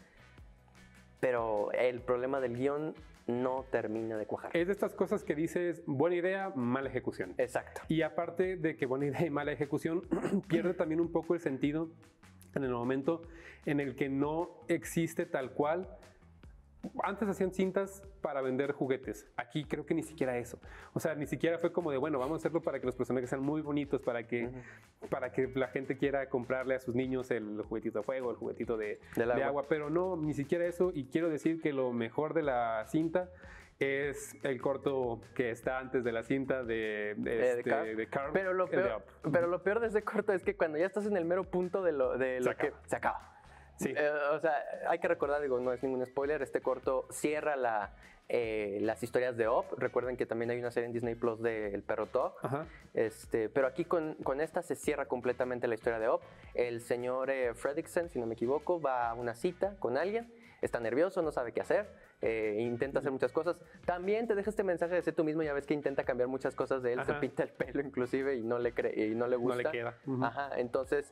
pero el problema del guión no termina de cuajar. Es de estas cosas que dices, buena idea, mala ejecución. Exacto. Y aparte de que buena idea y mala ejecución, pierde también un poco el sentido en el momento en el que no existe tal cual. Antes hacían cintas para vender juguetes. Aquí creo que ni siquiera eso. O sea, ni siquiera fue como de, bueno, vamos a hacerlo para que los personajes sean muy bonitos, para que la gente quiera comprarle a sus niños el juguetito de fuego, el juguetito de agua. Pero no, ni siquiera eso. Y quiero decir que lo mejor de la cinta es el corto que está antes de la cinta de Carl. Pero lo peor de ese corto es que cuando ya estás en el mero punto de lo que se acaba. Sí. O sea, hay que recordar, digo, no es ningún spoiler, este corto cierra las historias de Up. Recuerden que también hay una serie en Disney Plus de El Perro Top. Ajá. Pero aquí con esta se cierra completamente la historia de Up. El señor Fredricksen, si no me equivoco, va a una cita con alguien, está nervioso, no sabe qué hacer, intenta hacer muchas cosas. También te deja este mensaje de ser tú mismo. Ya ves que intenta cambiar muchas cosas de él. Ajá. Se pinta el pelo inclusive y no le gusta. No le queda. Ajá, entonces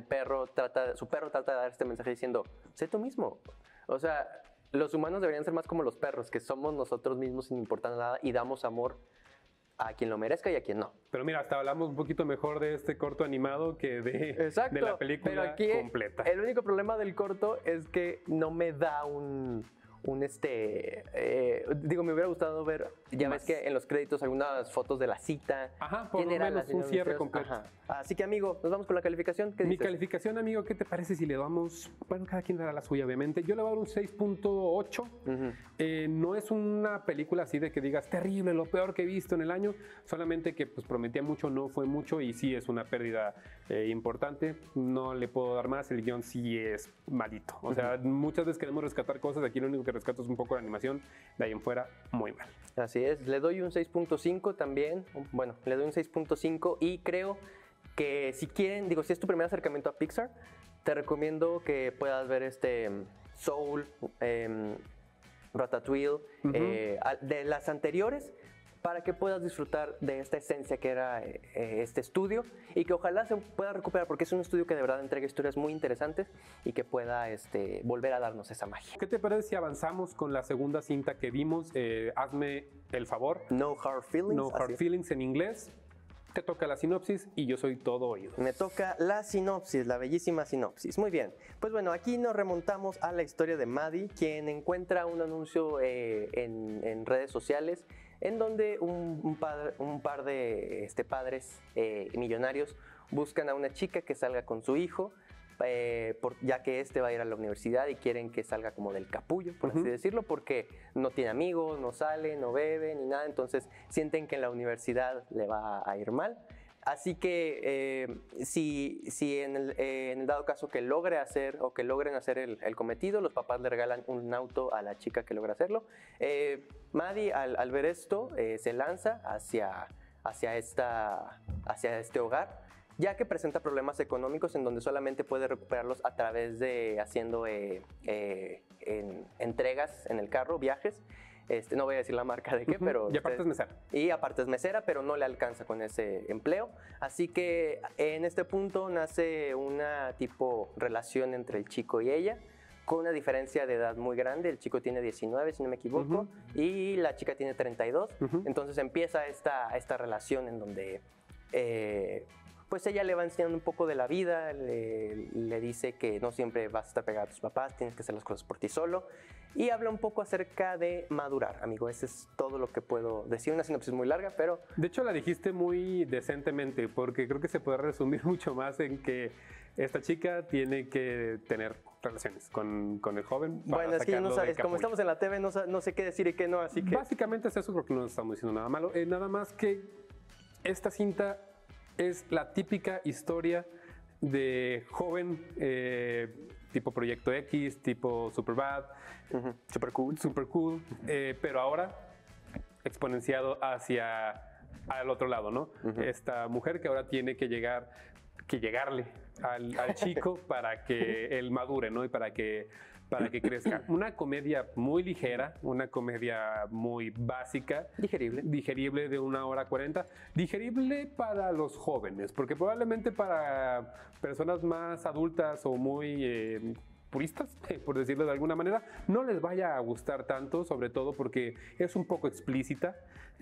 su perro trata de dar este mensaje diciendo, sé tú mismo. O sea, los humanos deberían ser más como los perros, que somos nosotros mismos sin importar nada y damos amor a quien lo merezca y a quien no. Pero mira, hasta hablamos un poquito mejor de este corto animado que de la película pero aquí completa. El único problema del corto es que no me da digo, me hubiera gustado ver, ya ves que en los créditos algunas fotos de la cita. Ajá, por lo menos un cierre completo. Ajá. Así que, amigo, nos vamos con la calificación. ¿Qué Mi dices? calificación, amigo, ¿qué te parece si le damos, bueno, cada quien dará la suya, obviamente. Yo le voy a dar un 6.8. No es una película así de que digas, terrible, lo peor que he visto en el año, solamente que pues prometía mucho, no fue mucho y sí es una pérdida importante. No le puedo dar más, el guión sí es malito. O sea, muchas veces queremos rescatar cosas, aquí lo único que rescato es un poco la animación, de ahí en fuera, muy mal. Así es, le doy un 6.5 también. Bueno, le doy un 6.5 y creo que si quieren, digo, si es tu primer acercamiento a Pixar, te recomiendo que puedas ver Soul, Ratatouille, de las anteriores, para que puedas disfrutar de esta esencia que era este estudio y que ojalá se pueda recuperar, porque es un estudio que de verdad entrega historias muy interesantes y que pueda volver a darnos esa magia. ¿Qué te parece si avanzamos con la segunda cinta que vimos? Hazme el favor. No Hard Feelings. No Hard Feelings en inglés. Te toca la sinopsis y yo soy todo oídos. Me toca la sinopsis, la bellísima sinopsis. Muy bien. Pues bueno, aquí nos remontamos a la historia de Maddie, quien encuentra un anuncio en redes sociales en donde un par de padres millonarios buscan a una chica que salga con su hijo, ya que va a ir a la universidad y quieren que salga como del capullo, por así decirlo, porque no tiene amigos, no sale, no bebe ni nada, entonces sienten que en la universidad le va a ir mal. Así que si en el dado caso que logre hacer o que logren hacer el cometido, los papás le regalan un auto a la chica que logra hacerlo. Maddie al ver esto se lanza hacia este hogar, ya que presenta problemas económicos en donde solamente puede recuperarlos a través de haciendo entregas en el carro, viajes. No voy a decir la marca de qué, pero... Y aparte es mesera. Y aparte es mesera, pero no le alcanza con ese empleo. Así que en este punto nace una tipo relación entre el chico y ella, con una diferencia de edad muy grande. El chico tiene 19, si no me equivoco, y la chica tiene 32. Entonces empieza esta relación en donde... pues ella le va enseñando un poco de la vida, le dice que no siempre vas a estar pegada a tus papás, tienes que hacer las cosas por ti solo. Y habla un poco acerca de madurar, amigo. Ese es todo lo que puedo decir. Una sinopsis muy larga, pero... De hecho, la dijiste muy decentemente, porque creo que se puede resumir mucho más en que esta chica tiene que tener relaciones con el joven. Bueno, es que ya no sabes, como estamos en la TV, no sé qué decir y qué no, así que... Básicamente es eso, porque no estamos diciendo nada malo. Nada más que esta cinta es la típica historia de joven, tipo Proyecto X, tipo Superbad, super cool, pero ahora exponenciado hacia al otro lado, ¿no? Esta mujer que ahora tiene que llegarle al chico para que él madure, ¿no? Y para que crezca. Una comedia muy ligera, una comedia muy básica. Digerible de 1 hora 40. Digerible para los jóvenes, porque probablemente para personas más adultas o muy puristas, por decirlo de alguna manera, no les vaya a gustar tanto, sobre todo porque es un poco explícita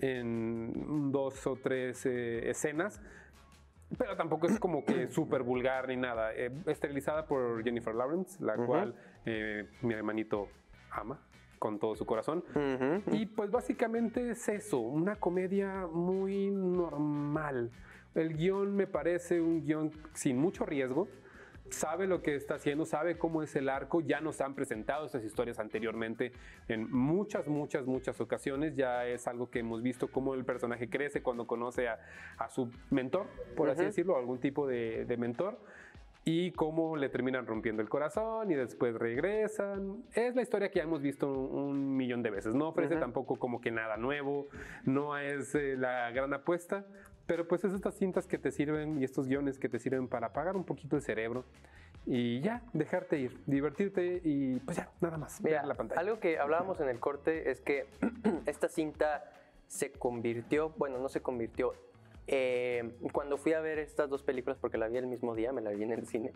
en 2 o 3 escenas. Pero tampoco es como que súper vulgar ni nada. Esterilizada por Jennifer Lawrence, la cual mi hermanito ama con todo su corazón. Y pues básicamente es eso, una comedia muy normal. El guión me parece un guión sin mucho riesgo. Sabe lo que está haciendo, sabe cómo es el arco. Ya nos han presentado estas historias anteriormente en muchas ocasiones. Ya es algo que hemos visto, cómo el personaje crece cuando conoce a su mentor, por así decirlo, algún tipo de mentor, y cómo le terminan rompiendo el corazón y después regresan. Es la historia que ya hemos visto un millón de veces. No ofrece tampoco como que nada nuevo, no es la gran apuesta. Pero pues es estas cintas que te sirven y estos guiones que te sirven para apagar un poquito el cerebro y ya, dejarte ir, divertirte y pues ya, nada más. Mira, ver la pantalla. Algo que hablábamos en el corte es que esta cinta se convirtió, bueno, no se convirtió, cuando fui a ver estas dos películas, porque la vi el mismo día, me la vi en el cine,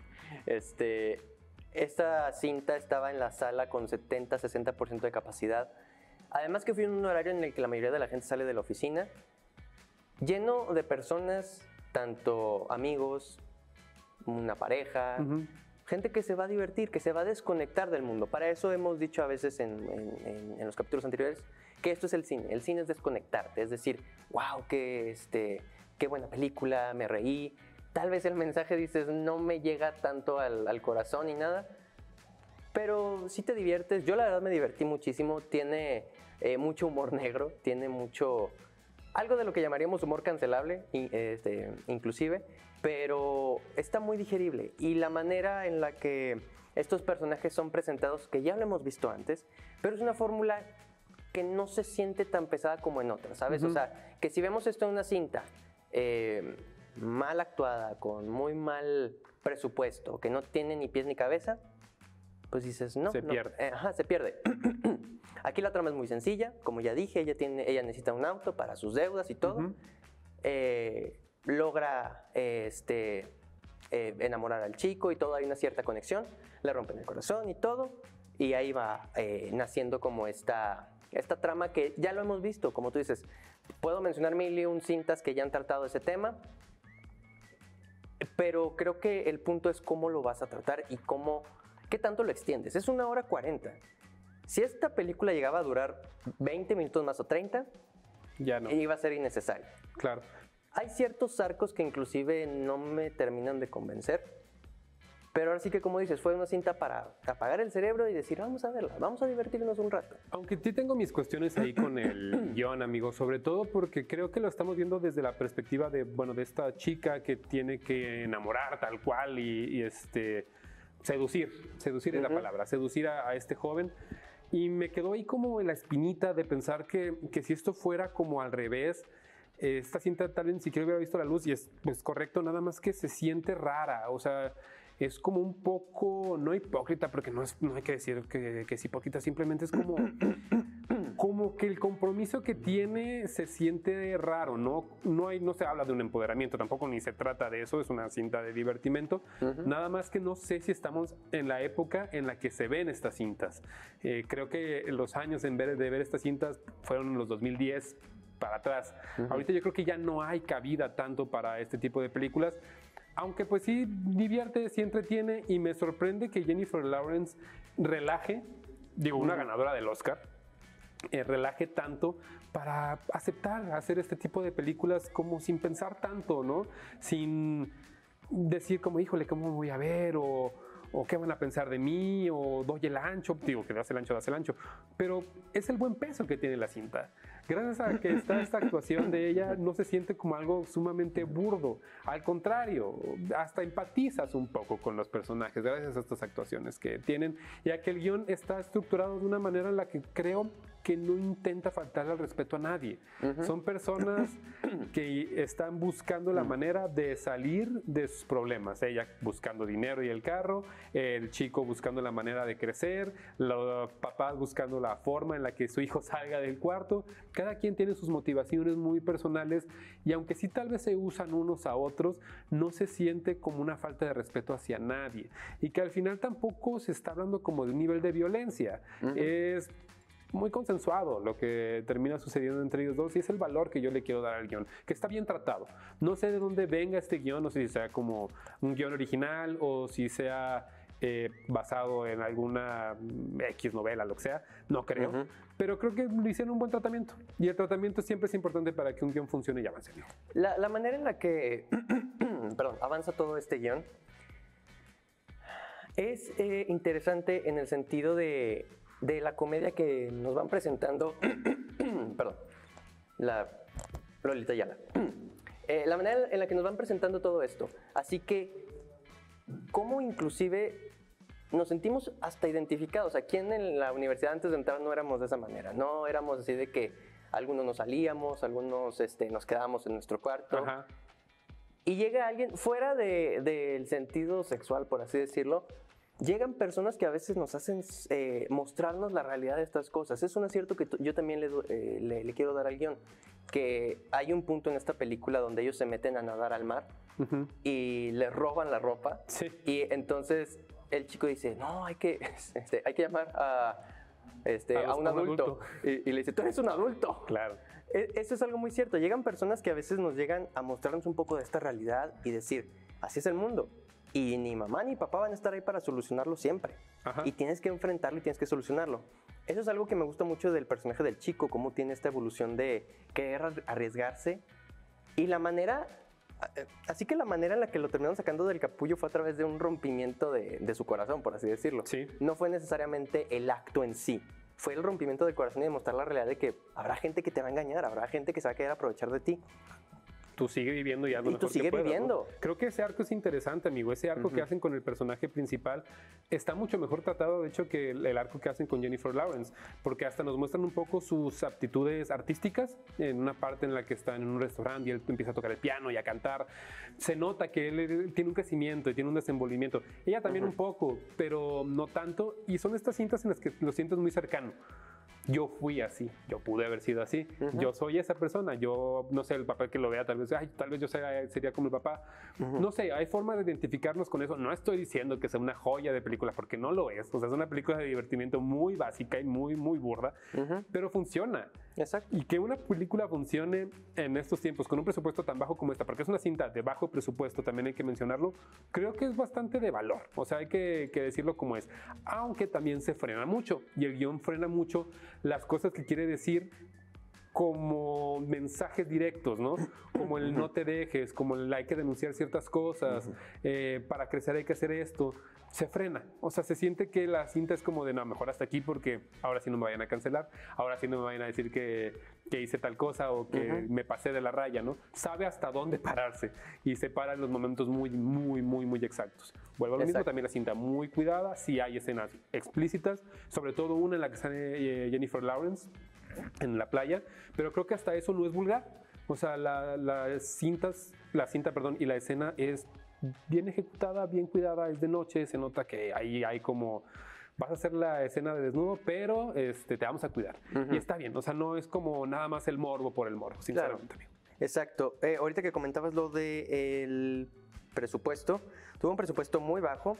esta cinta estaba en la sala con 70-60% de capacidad. Además que fui en un horario en el que la mayoría de la gente sale de la oficina, lleno de personas, tanto amigos, una pareja, gente que se va a divertir, que se va a desconectar del mundo. Para eso hemos dicho a veces en los capítulos anteriores que esto es el cine. El cine es desconectarte, es decir, wow, qué buena película, me reí. Tal vez el mensaje, dices, no me llega tanto al corazón ni nada, pero sí te diviertes. Yo la verdad me divertí muchísimo. Tiene mucho humor negro, tiene mucho... algo de lo que llamaríamos humor cancelable, inclusive, pero está muy digerible. Y la manera en la que estos personajes son presentados, que ya lo hemos visto antes, pero es una fórmula que no se siente tan pesada como en otras, ¿sabes? O sea, que si vemos esto en una cinta mal actuada, con muy mal presupuesto, que no tiene ni pies ni cabeza, pues dices, no. Se pierde. Se pierde. Aquí la trama es muy sencilla, como ya dije, ella necesita un auto para sus deudas y todo. Logra enamorar al chico y todo, hay una cierta conexión, le rompen el corazón y todo, y ahí va naciendo como esta trama que ya lo hemos visto, como tú dices. Puedo mencionar 1001 cintas que ya han tratado ese tema, pero creo que el punto es cómo lo vas a tratar y qué tanto lo extiendes. Es 1 hora 40. Si esta película llegaba a durar 20 minutos más o 30, ya no. Iba a ser innecesario. Claro. Hay ciertos arcos que inclusive no me terminan de convencer. Pero ahora sí que, como dices, fue una cinta para apagar el cerebro y decir, vamos a verla, vamos a divertirnos un rato. Aunque sí tengo mis cuestiones ahí con el guión, amigo, sobre todo porque creo que lo estamos viendo desde la perspectiva de, bueno, de esta chica que tiene que enamorar tal cual y seducir es la palabra, seducir a este joven. Y me quedó ahí como en la espinita de pensar que si esto fuera como al revés, esta cinta tal vez ni siquiera hubiera visto la luz y es correcto, nada más que se siente rara, o sea, es como un poco, no hipócrita, porque no hay que decir que es hipócrita, simplemente es como que el compromiso que tiene se siente raro, no se habla de un empoderamiento, tampoco ni se trata de eso, es una cinta de divertimento, nada más que no sé si estamos en la época en la que se ven estas cintas. Creo que los años de ver estas cintas fueron los 2010 para atrás. Ahorita yo creo que ya no hay cabida tanto para este tipo de películas, aunque pues sí divierte, sí entretiene, y me sorprende que Jennifer Lawrence relaje, una ganadora del Oscar, relaje tanto para aceptar hacer este tipo de películas como sin pensar tanto, ¿no? Sin decir como, híjole, ¿cómo voy a ver? O qué van a pensar de mí, o doy el ancho, que das el ancho, pero es el buen peso que tiene la cinta. Gracias a que está esta actuación de ella, no se siente como algo sumamente burdo, al contrario, hasta empatizas un poco con los personajes gracias a estas actuaciones que tienen, y a que el guión está estructurado de una manera en la que creo que no intenta faltar al respeto a nadie. Son personas que están buscando la manera de salir de sus problemas. Ella buscando dinero y el carro, el chico buscando la manera de crecer, los papás buscando la forma en la que su hijo salga del cuarto. Cada quien tiene sus motivaciones muy personales, y aunque sí tal vez se usan unos a otros, no se siente como una falta de respeto hacia nadie. Y que al final tampoco se está hablando como de un nivel de violencia. Es muy consensuado lo que termina sucediendo entre ellos dos, y es el valor que yo le quiero dar al guión, que está bien tratado. No sé de dónde venga este guión, no sé si sea como un guión original o si sea basado en alguna X novela, lo que sea, no creo, pero creo que le hicieron un buen tratamiento, y el tratamiento siempre es importante para que un guión funcione y avance. La manera en la que avanza todo este guión es interesante en el sentido de la comedia que nos van presentando, la Lolita Ayala. La manera en la que nos van presentando todo esto. Así que, cómo inclusive nos sentimos hasta identificados. Aquí en la universidad antes de entrar no éramos de esa manera. No éramos así de que algunos nos salíamos, algunos nos quedábamos en nuestro cuarto. Ajá. Y llega alguien, fuera del sentido sexual, por así decirlo, llegan personas que a veces nos hacen mostrarnos la realidad de estas cosas. Es un acierto que yo también le quiero dar al guión, que hay un punto en esta película donde ellos se meten a nadar al mar y les roban la ropa. Sí. Y entonces el chico dice, no, hay que llamar a un adulto. Y le dice, tú eres un adulto. Claro. Eso es algo muy cierto. Llegan personas que a veces nos llegan a mostrarnos un poco de esta realidad y decir, así es el mundo. Y ni mamá ni papá van a estar ahí para solucionarlo siempre. Ajá. Y tienes que enfrentarlo y tienes que solucionarlo. Eso es algo que me gusta mucho del personaje del chico, cómo tiene esta evolución de querer arriesgarse. Y la manera en la que lo terminaron sacando del capullo fue a través de un rompimiento de su corazón, por así decirlo. Sí. No fue necesariamente el acto en sí. Fue el rompimiento del corazón y demostrar la realidad de que habrá gente que te va a engañar, habrá gente que se va a querer aprovechar de ti. Tú sigue viviendo y algo mejor tú sigue que puedas, viviendo. ¿no? Creo que ese arco es interesante, amigo. Ese arco que hacen con el personaje principal está mucho mejor tratado, de hecho, que el arco que hacen con Jennifer Lawrence, porque hasta nos muestran un poco sus aptitudes artísticas en una parte en la que está en un restaurante y él empieza a tocar el piano y a cantar. Se nota que él tiene un crecimiento y tiene un desenvolvimiento. Ella también un poco, pero no tanto. Y son estas cintas en las que lo sientes muy cercano. Yo fui así, yo pude haber sido así, yo soy esa persona, yo no sé, el papá que lo vea tal vez yo sería como el papá, no sé, hay forma de identificarnos con eso. No estoy diciendo que sea una joya de película, porque no lo es, o sea, es una película de divertimiento muy básica y muy, muy burda, pero funciona. Exacto. Y que una película funcione en estos tiempos con un presupuesto tan bajo como esta, porque es una cinta de bajo presupuesto, también hay que mencionarlo, creo que es bastante de valor, o sea, hay que decirlo como es, aunque también se frena mucho, y el guión frena mucho las cosas que quiere decir como mensajes directos, ¿no? Como el no te dejes, como el hay que denunciar ciertas cosas, para crecer hay que hacer esto, se frena. O sea, se siente que la cinta es como de, no, mejor hasta aquí porque ahora sí no me vayan a cancelar, ahora sí no me vayan a decir que hice tal cosa o que me pasé de la raya, ¿no? Sabe hasta dónde pararse y se para en los momentos muy exactos. Vuelvo a lo mismo, también la cinta muy cuidada, sí hay escenas explícitas, sobre todo una en la que sale Jennifer Lawrence en la playa, pero creo que hasta eso no es vulgar. O sea, la cinta y la escena es bien ejecutada, bien cuidada, es de noche, se nota que ahí hay como vas a hacer la escena de desnudo, pero te vamos a cuidar. Y está bien, o sea, no es como nada más el morbo por el morbo, sinceramente. Claro. Exacto. Ahorita que comentabas lo del presupuesto, tuvo un presupuesto muy bajo,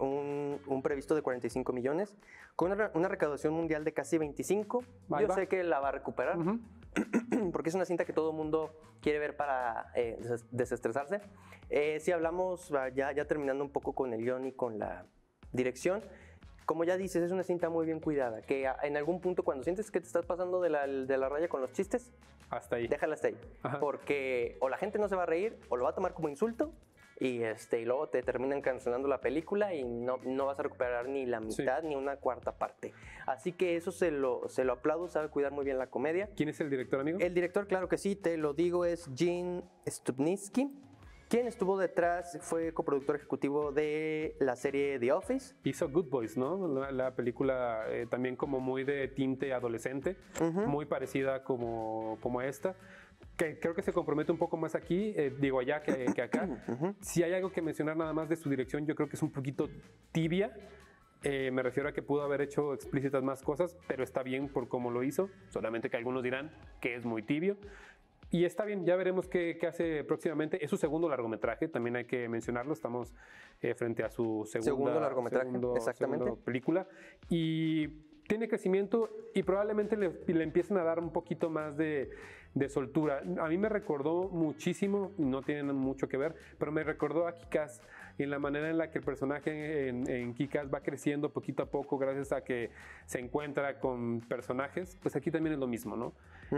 un previsto de 45 millones, con una recaudación mundial de casi 25. Yo sé que la va a recuperar, porque es una cinta que todo el mundo quiere ver para desestresarse. Si hablamos, ya terminando un poco con el guión y con la dirección, como ya dices, es una cinta muy bien cuidada, que en algún punto cuando sientes que te estás pasando de la raya con los chistes, hasta ahí. Déjala hasta ahí. Porque o la gente no se va a reír o lo va a tomar como insulto y luego te terminan cancelando la película y no vas a recuperar ni la mitad ni una cuarta parte. Así que eso se lo aplaudo, sabe cuidar muy bien la comedia. ¿Quién es el director, amigo? El director, claro que sí, te lo digo, es Gene Stupnitsky. Quien estuvo detrás fue coproductor ejecutivo de la serie The Office. Hizo Good Boys, ¿no? La película también como muy de tinte adolescente, muy parecida como esta. Que creo que se compromete un poco más aquí, digo allá que acá. Si hay algo que mencionar nada más de su dirección, yo creo que es un poquito tibia. Me refiero a que pudo haber hecho explícitas más cosas, pero está bien por cómo lo hizo. Solamente que algunos dirán que es muy tibio. Y está bien, ya veremos qué hace próximamente. Es su segundo largometraje, también hay que mencionarlo. Estamos frente a su segundo largometraje, exactamente. Segunda película. Y tiene crecimiento y probablemente le empiecen a dar un poquito más de soltura. A mí me recordó muchísimo, no tienen mucho que ver, pero me recordó a Kick-Ass en la manera en la que el personaje en Kick-Ass va creciendo poquito a poco gracias a que se encuentra con personajes. Pues aquí también es lo mismo, ¿no?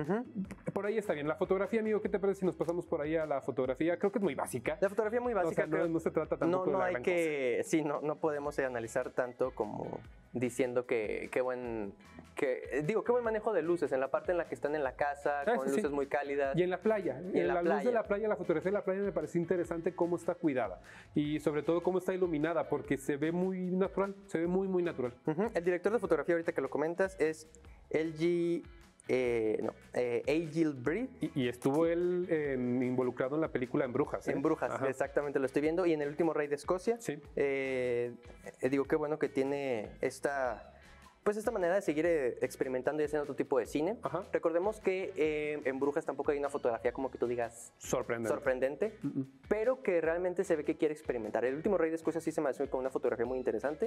Por ahí está bien. La fotografía, amigo, ¿qué te parece si nos pasamos por ahí a la fotografía? Creo que es muy básica. La fotografía es muy básica. O sea, no se trata tampoco de la gran cosa. Sí, no podemos analizar tanto como diciendo qué buen manejo de luces en la parte en la que están en la casa, con luces muy cálidas. Y en la playa. Luz de la playa, la fotografía de la playa me pareció interesante cómo está cuidada y sobre todo cómo está iluminada porque se ve muy natural, se ve muy natural. El director de fotografía, ahorita que lo comentas, es Egil Bree. Y estuvo él involucrado en la película En Brujas. En Brujas, exactamente, lo estoy viendo. Y en El último rey de Escocia. Sí. Digo, qué bueno que tiene esta manera de seguir experimentando y haciendo otro tipo de cine. Recordemos que en Brujas tampoco hay una fotografía como que tú digas sorprendente, pero que realmente se ve que quiere experimentar. El último rey de Escocia sí se me hace con una fotografía muy interesante,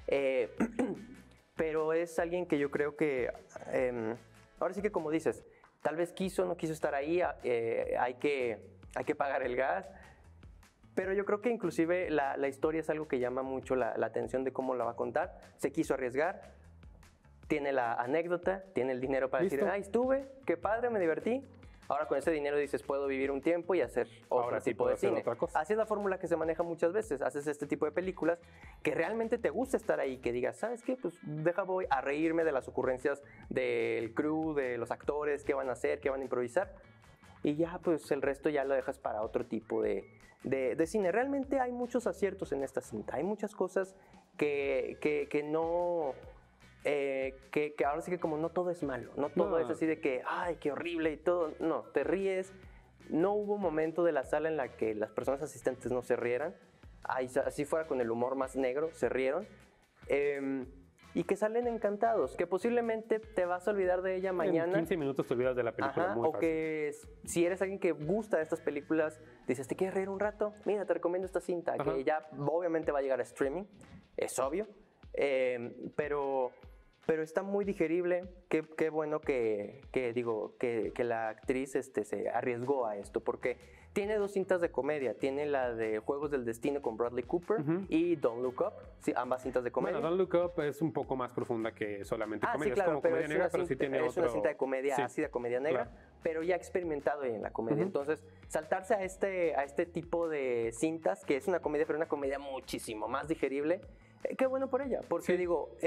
pero es alguien que yo creo que... ahora sí que como dices, tal vez no quiso estar ahí, hay que pagar el gas, pero yo creo que inclusive la historia es algo que llama mucho la atención de cómo la va a contar. Se quiso arriesgar, tiene la anécdota, tiene el dinero para decir, estuve, qué padre, me divertí. Ahora con ese dinero dices, puedo vivir un tiempo y hacer otro tipo de cine. Así es la fórmula que se maneja muchas veces. Haces este tipo de películas que realmente te gusta estar ahí, que digas, ¿sabes qué? Pues voy a reírme de las ocurrencias del crew, de los actores, qué van a hacer, qué van a improvisar. Y ya, pues el resto ya lo dejas para otro tipo de cine. Realmente hay muchos aciertos en esta cinta. Hay muchas cosas que no... que ahora sí que como no todo es malo, no todo es así de que, ay, qué horrible y todo, no, te ríes. No hubo momento de la sala en la que las personas asistentes no se rieran, así fuera con el humor más negro, se rieron, y que salen encantados, que posiblemente te vas a olvidar de ella mañana. En 15 minutos te olvidas de la película, muy fácil. O que si eres alguien que gusta de estas películas, dices, ¿te quieres reír un rato? Mira, te recomiendo esta cinta, que ya obviamente va a llegar a streaming, es obvio, pero pero está muy digerible. Qué bueno que la actriz se arriesgó a esto, porque tiene 2 cintas de comedia. Tiene la de Juegos del Destino con Bradley Cooper y Don't Look Up, sí, ambas cintas de comedia. Bueno, Don't Look Up es un poco más profunda que solamente comedia. Sí, claro, es como pero comedia negra, pero sí tiene es una cinta de comedia ácida, comedia negra, claro, pero ya experimentado en la comedia. Entonces, saltarse a este tipo de cintas, que es una comedia, pero una comedia muchísimo más digerible, qué bueno por ella, porque digo,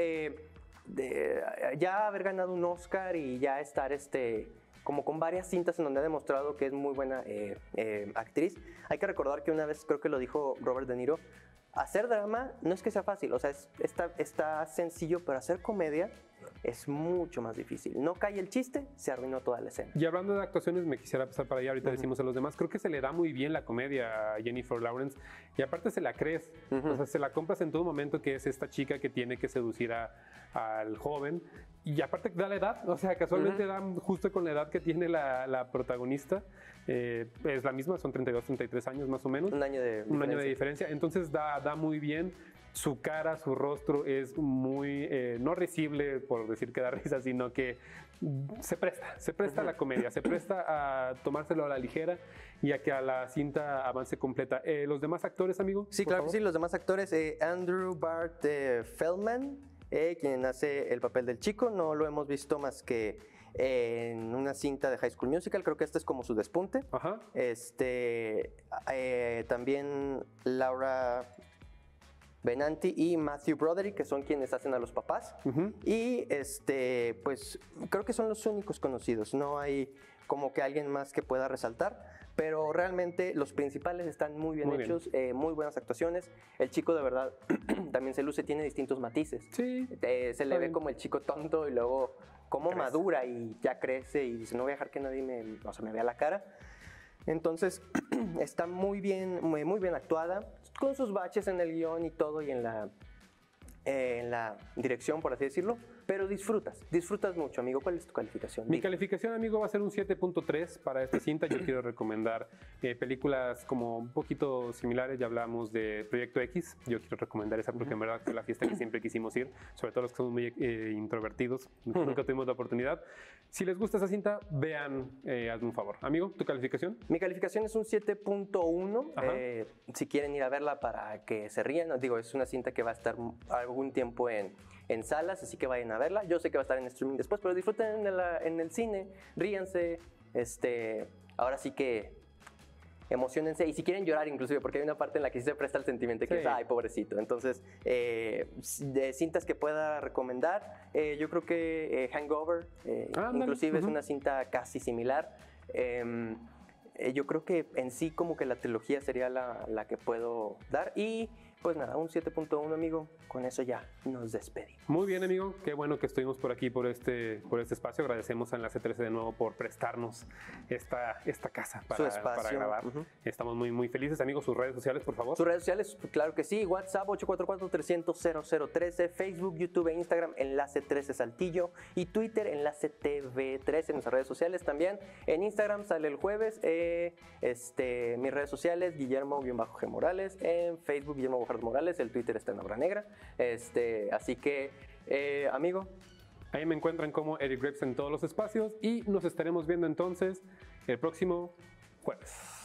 ya haber ganado un Oscar y ya estar como con varias cintas en donde ha demostrado que es muy buena actriz. Hay que recordar que una vez, creo que lo dijo Robert De Niro, hacer drama no es que sea fácil, o sea, está sencillo, pero hacer comedia es mucho más difícil. No cae el chiste, se arruinó toda la escena. Y hablando de actuaciones, me quisiera pasar para allá, ahorita decimos a los demás, creo que se le da muy bien la comedia a Jennifer Lawrence, y aparte se la crees, o sea, se la compras en todo momento, que es esta chica que tiene que seducir al joven, y aparte da la edad, o sea, casualmente da justo con la edad que tiene la protagonista, es la misma, son 32, 33 años más o menos. Un año de diferencia, entonces da muy bien. Su cara, su rostro es muy, no risible por decir que da risa, sino que se presta a la comedia, se presta a tomárselo a la ligera y a que a la cinta avance completa. ¿Los demás actores, amigo? Sí, claro que sí, los demás actores, Andrew Bart Feldman, quien hace el papel del chico, no lo hemos visto más que en una cinta de High School Musical, creo que este es como su despunte. Ajá. También Laura Benanti y Matthew Broderick, que son quienes hacen a los papás. Y pues creo que son los únicos conocidos. No hay como que alguien más que pueda resaltar. Pero realmente los principales están muy bien hechos, muy buenas actuaciones. El chico de verdad también se luce, tiene distintos matices. Sí. Se le ve como el chico tonto y luego cómo madura y ya crece y dice, no voy a dejar que nadie me vea la cara. Entonces está muy bien actuada, con sus baches en el guión y todo y en la dirección, por así decirlo, pero disfrutas mucho, amigo. ¿Cuál es tu calificación? Mi calificación, amigo, va a ser un 7.3 para esta cinta. Yo quiero recomendar películas como un poquito similares. Ya hablamos de Proyecto X. Yo quiero recomendar esa porque en verdad fue la fiesta que siempre quisimos ir, sobre todo los que somos muy introvertidos. Nunca tuvimos la oportunidad. Si les gusta esa cinta, vean, hazme un favor. Amigo, ¿tu calificación? Mi calificación es un 7.1. Si quieren ir a verla para que se rían, digo, es una cinta que va a estar algún tiempo en salas, así que vayan a verla. Yo sé que va a estar en streaming después, pero disfruten en el cine, ríanse, ahora sí que emocionense, y si quieren llorar inclusive, porque hay una parte en la que sí se presta el sentimiento que es, ay, pobrecito. Entonces, de cintas que pueda recomendar, yo creo que Hangover, inclusive es una cinta casi similar. Yo creo que en sí como que la trilogía sería la que puedo dar, y pues nada, un 7.1, amigo. Con eso ya nos despedimos. Muy bien, amigo. Qué bueno que estuvimos por aquí, por este espacio. Agradecemos a Enlace 13 de nuevo por prestarnos esta casa para grabar. Estamos muy felices. Amigos, sus redes sociales, por favor. Sus redes sociales, claro que sí. WhatsApp 844-300-0013. Facebook, YouTube e Instagram, Enlace 13 Saltillo. Y Twitter, Enlace TV13 en nuestras redes sociales también. En Instagram sale el jueves. Mis redes sociales, Guillermo-G Morales. En Facebook, Guillermo Morales. El Twitter está en Obra Negra. Así que, amigo, ahí me encuentran como Eric Greps en todos los espacios y nos estaremos viendo entonces el próximo jueves.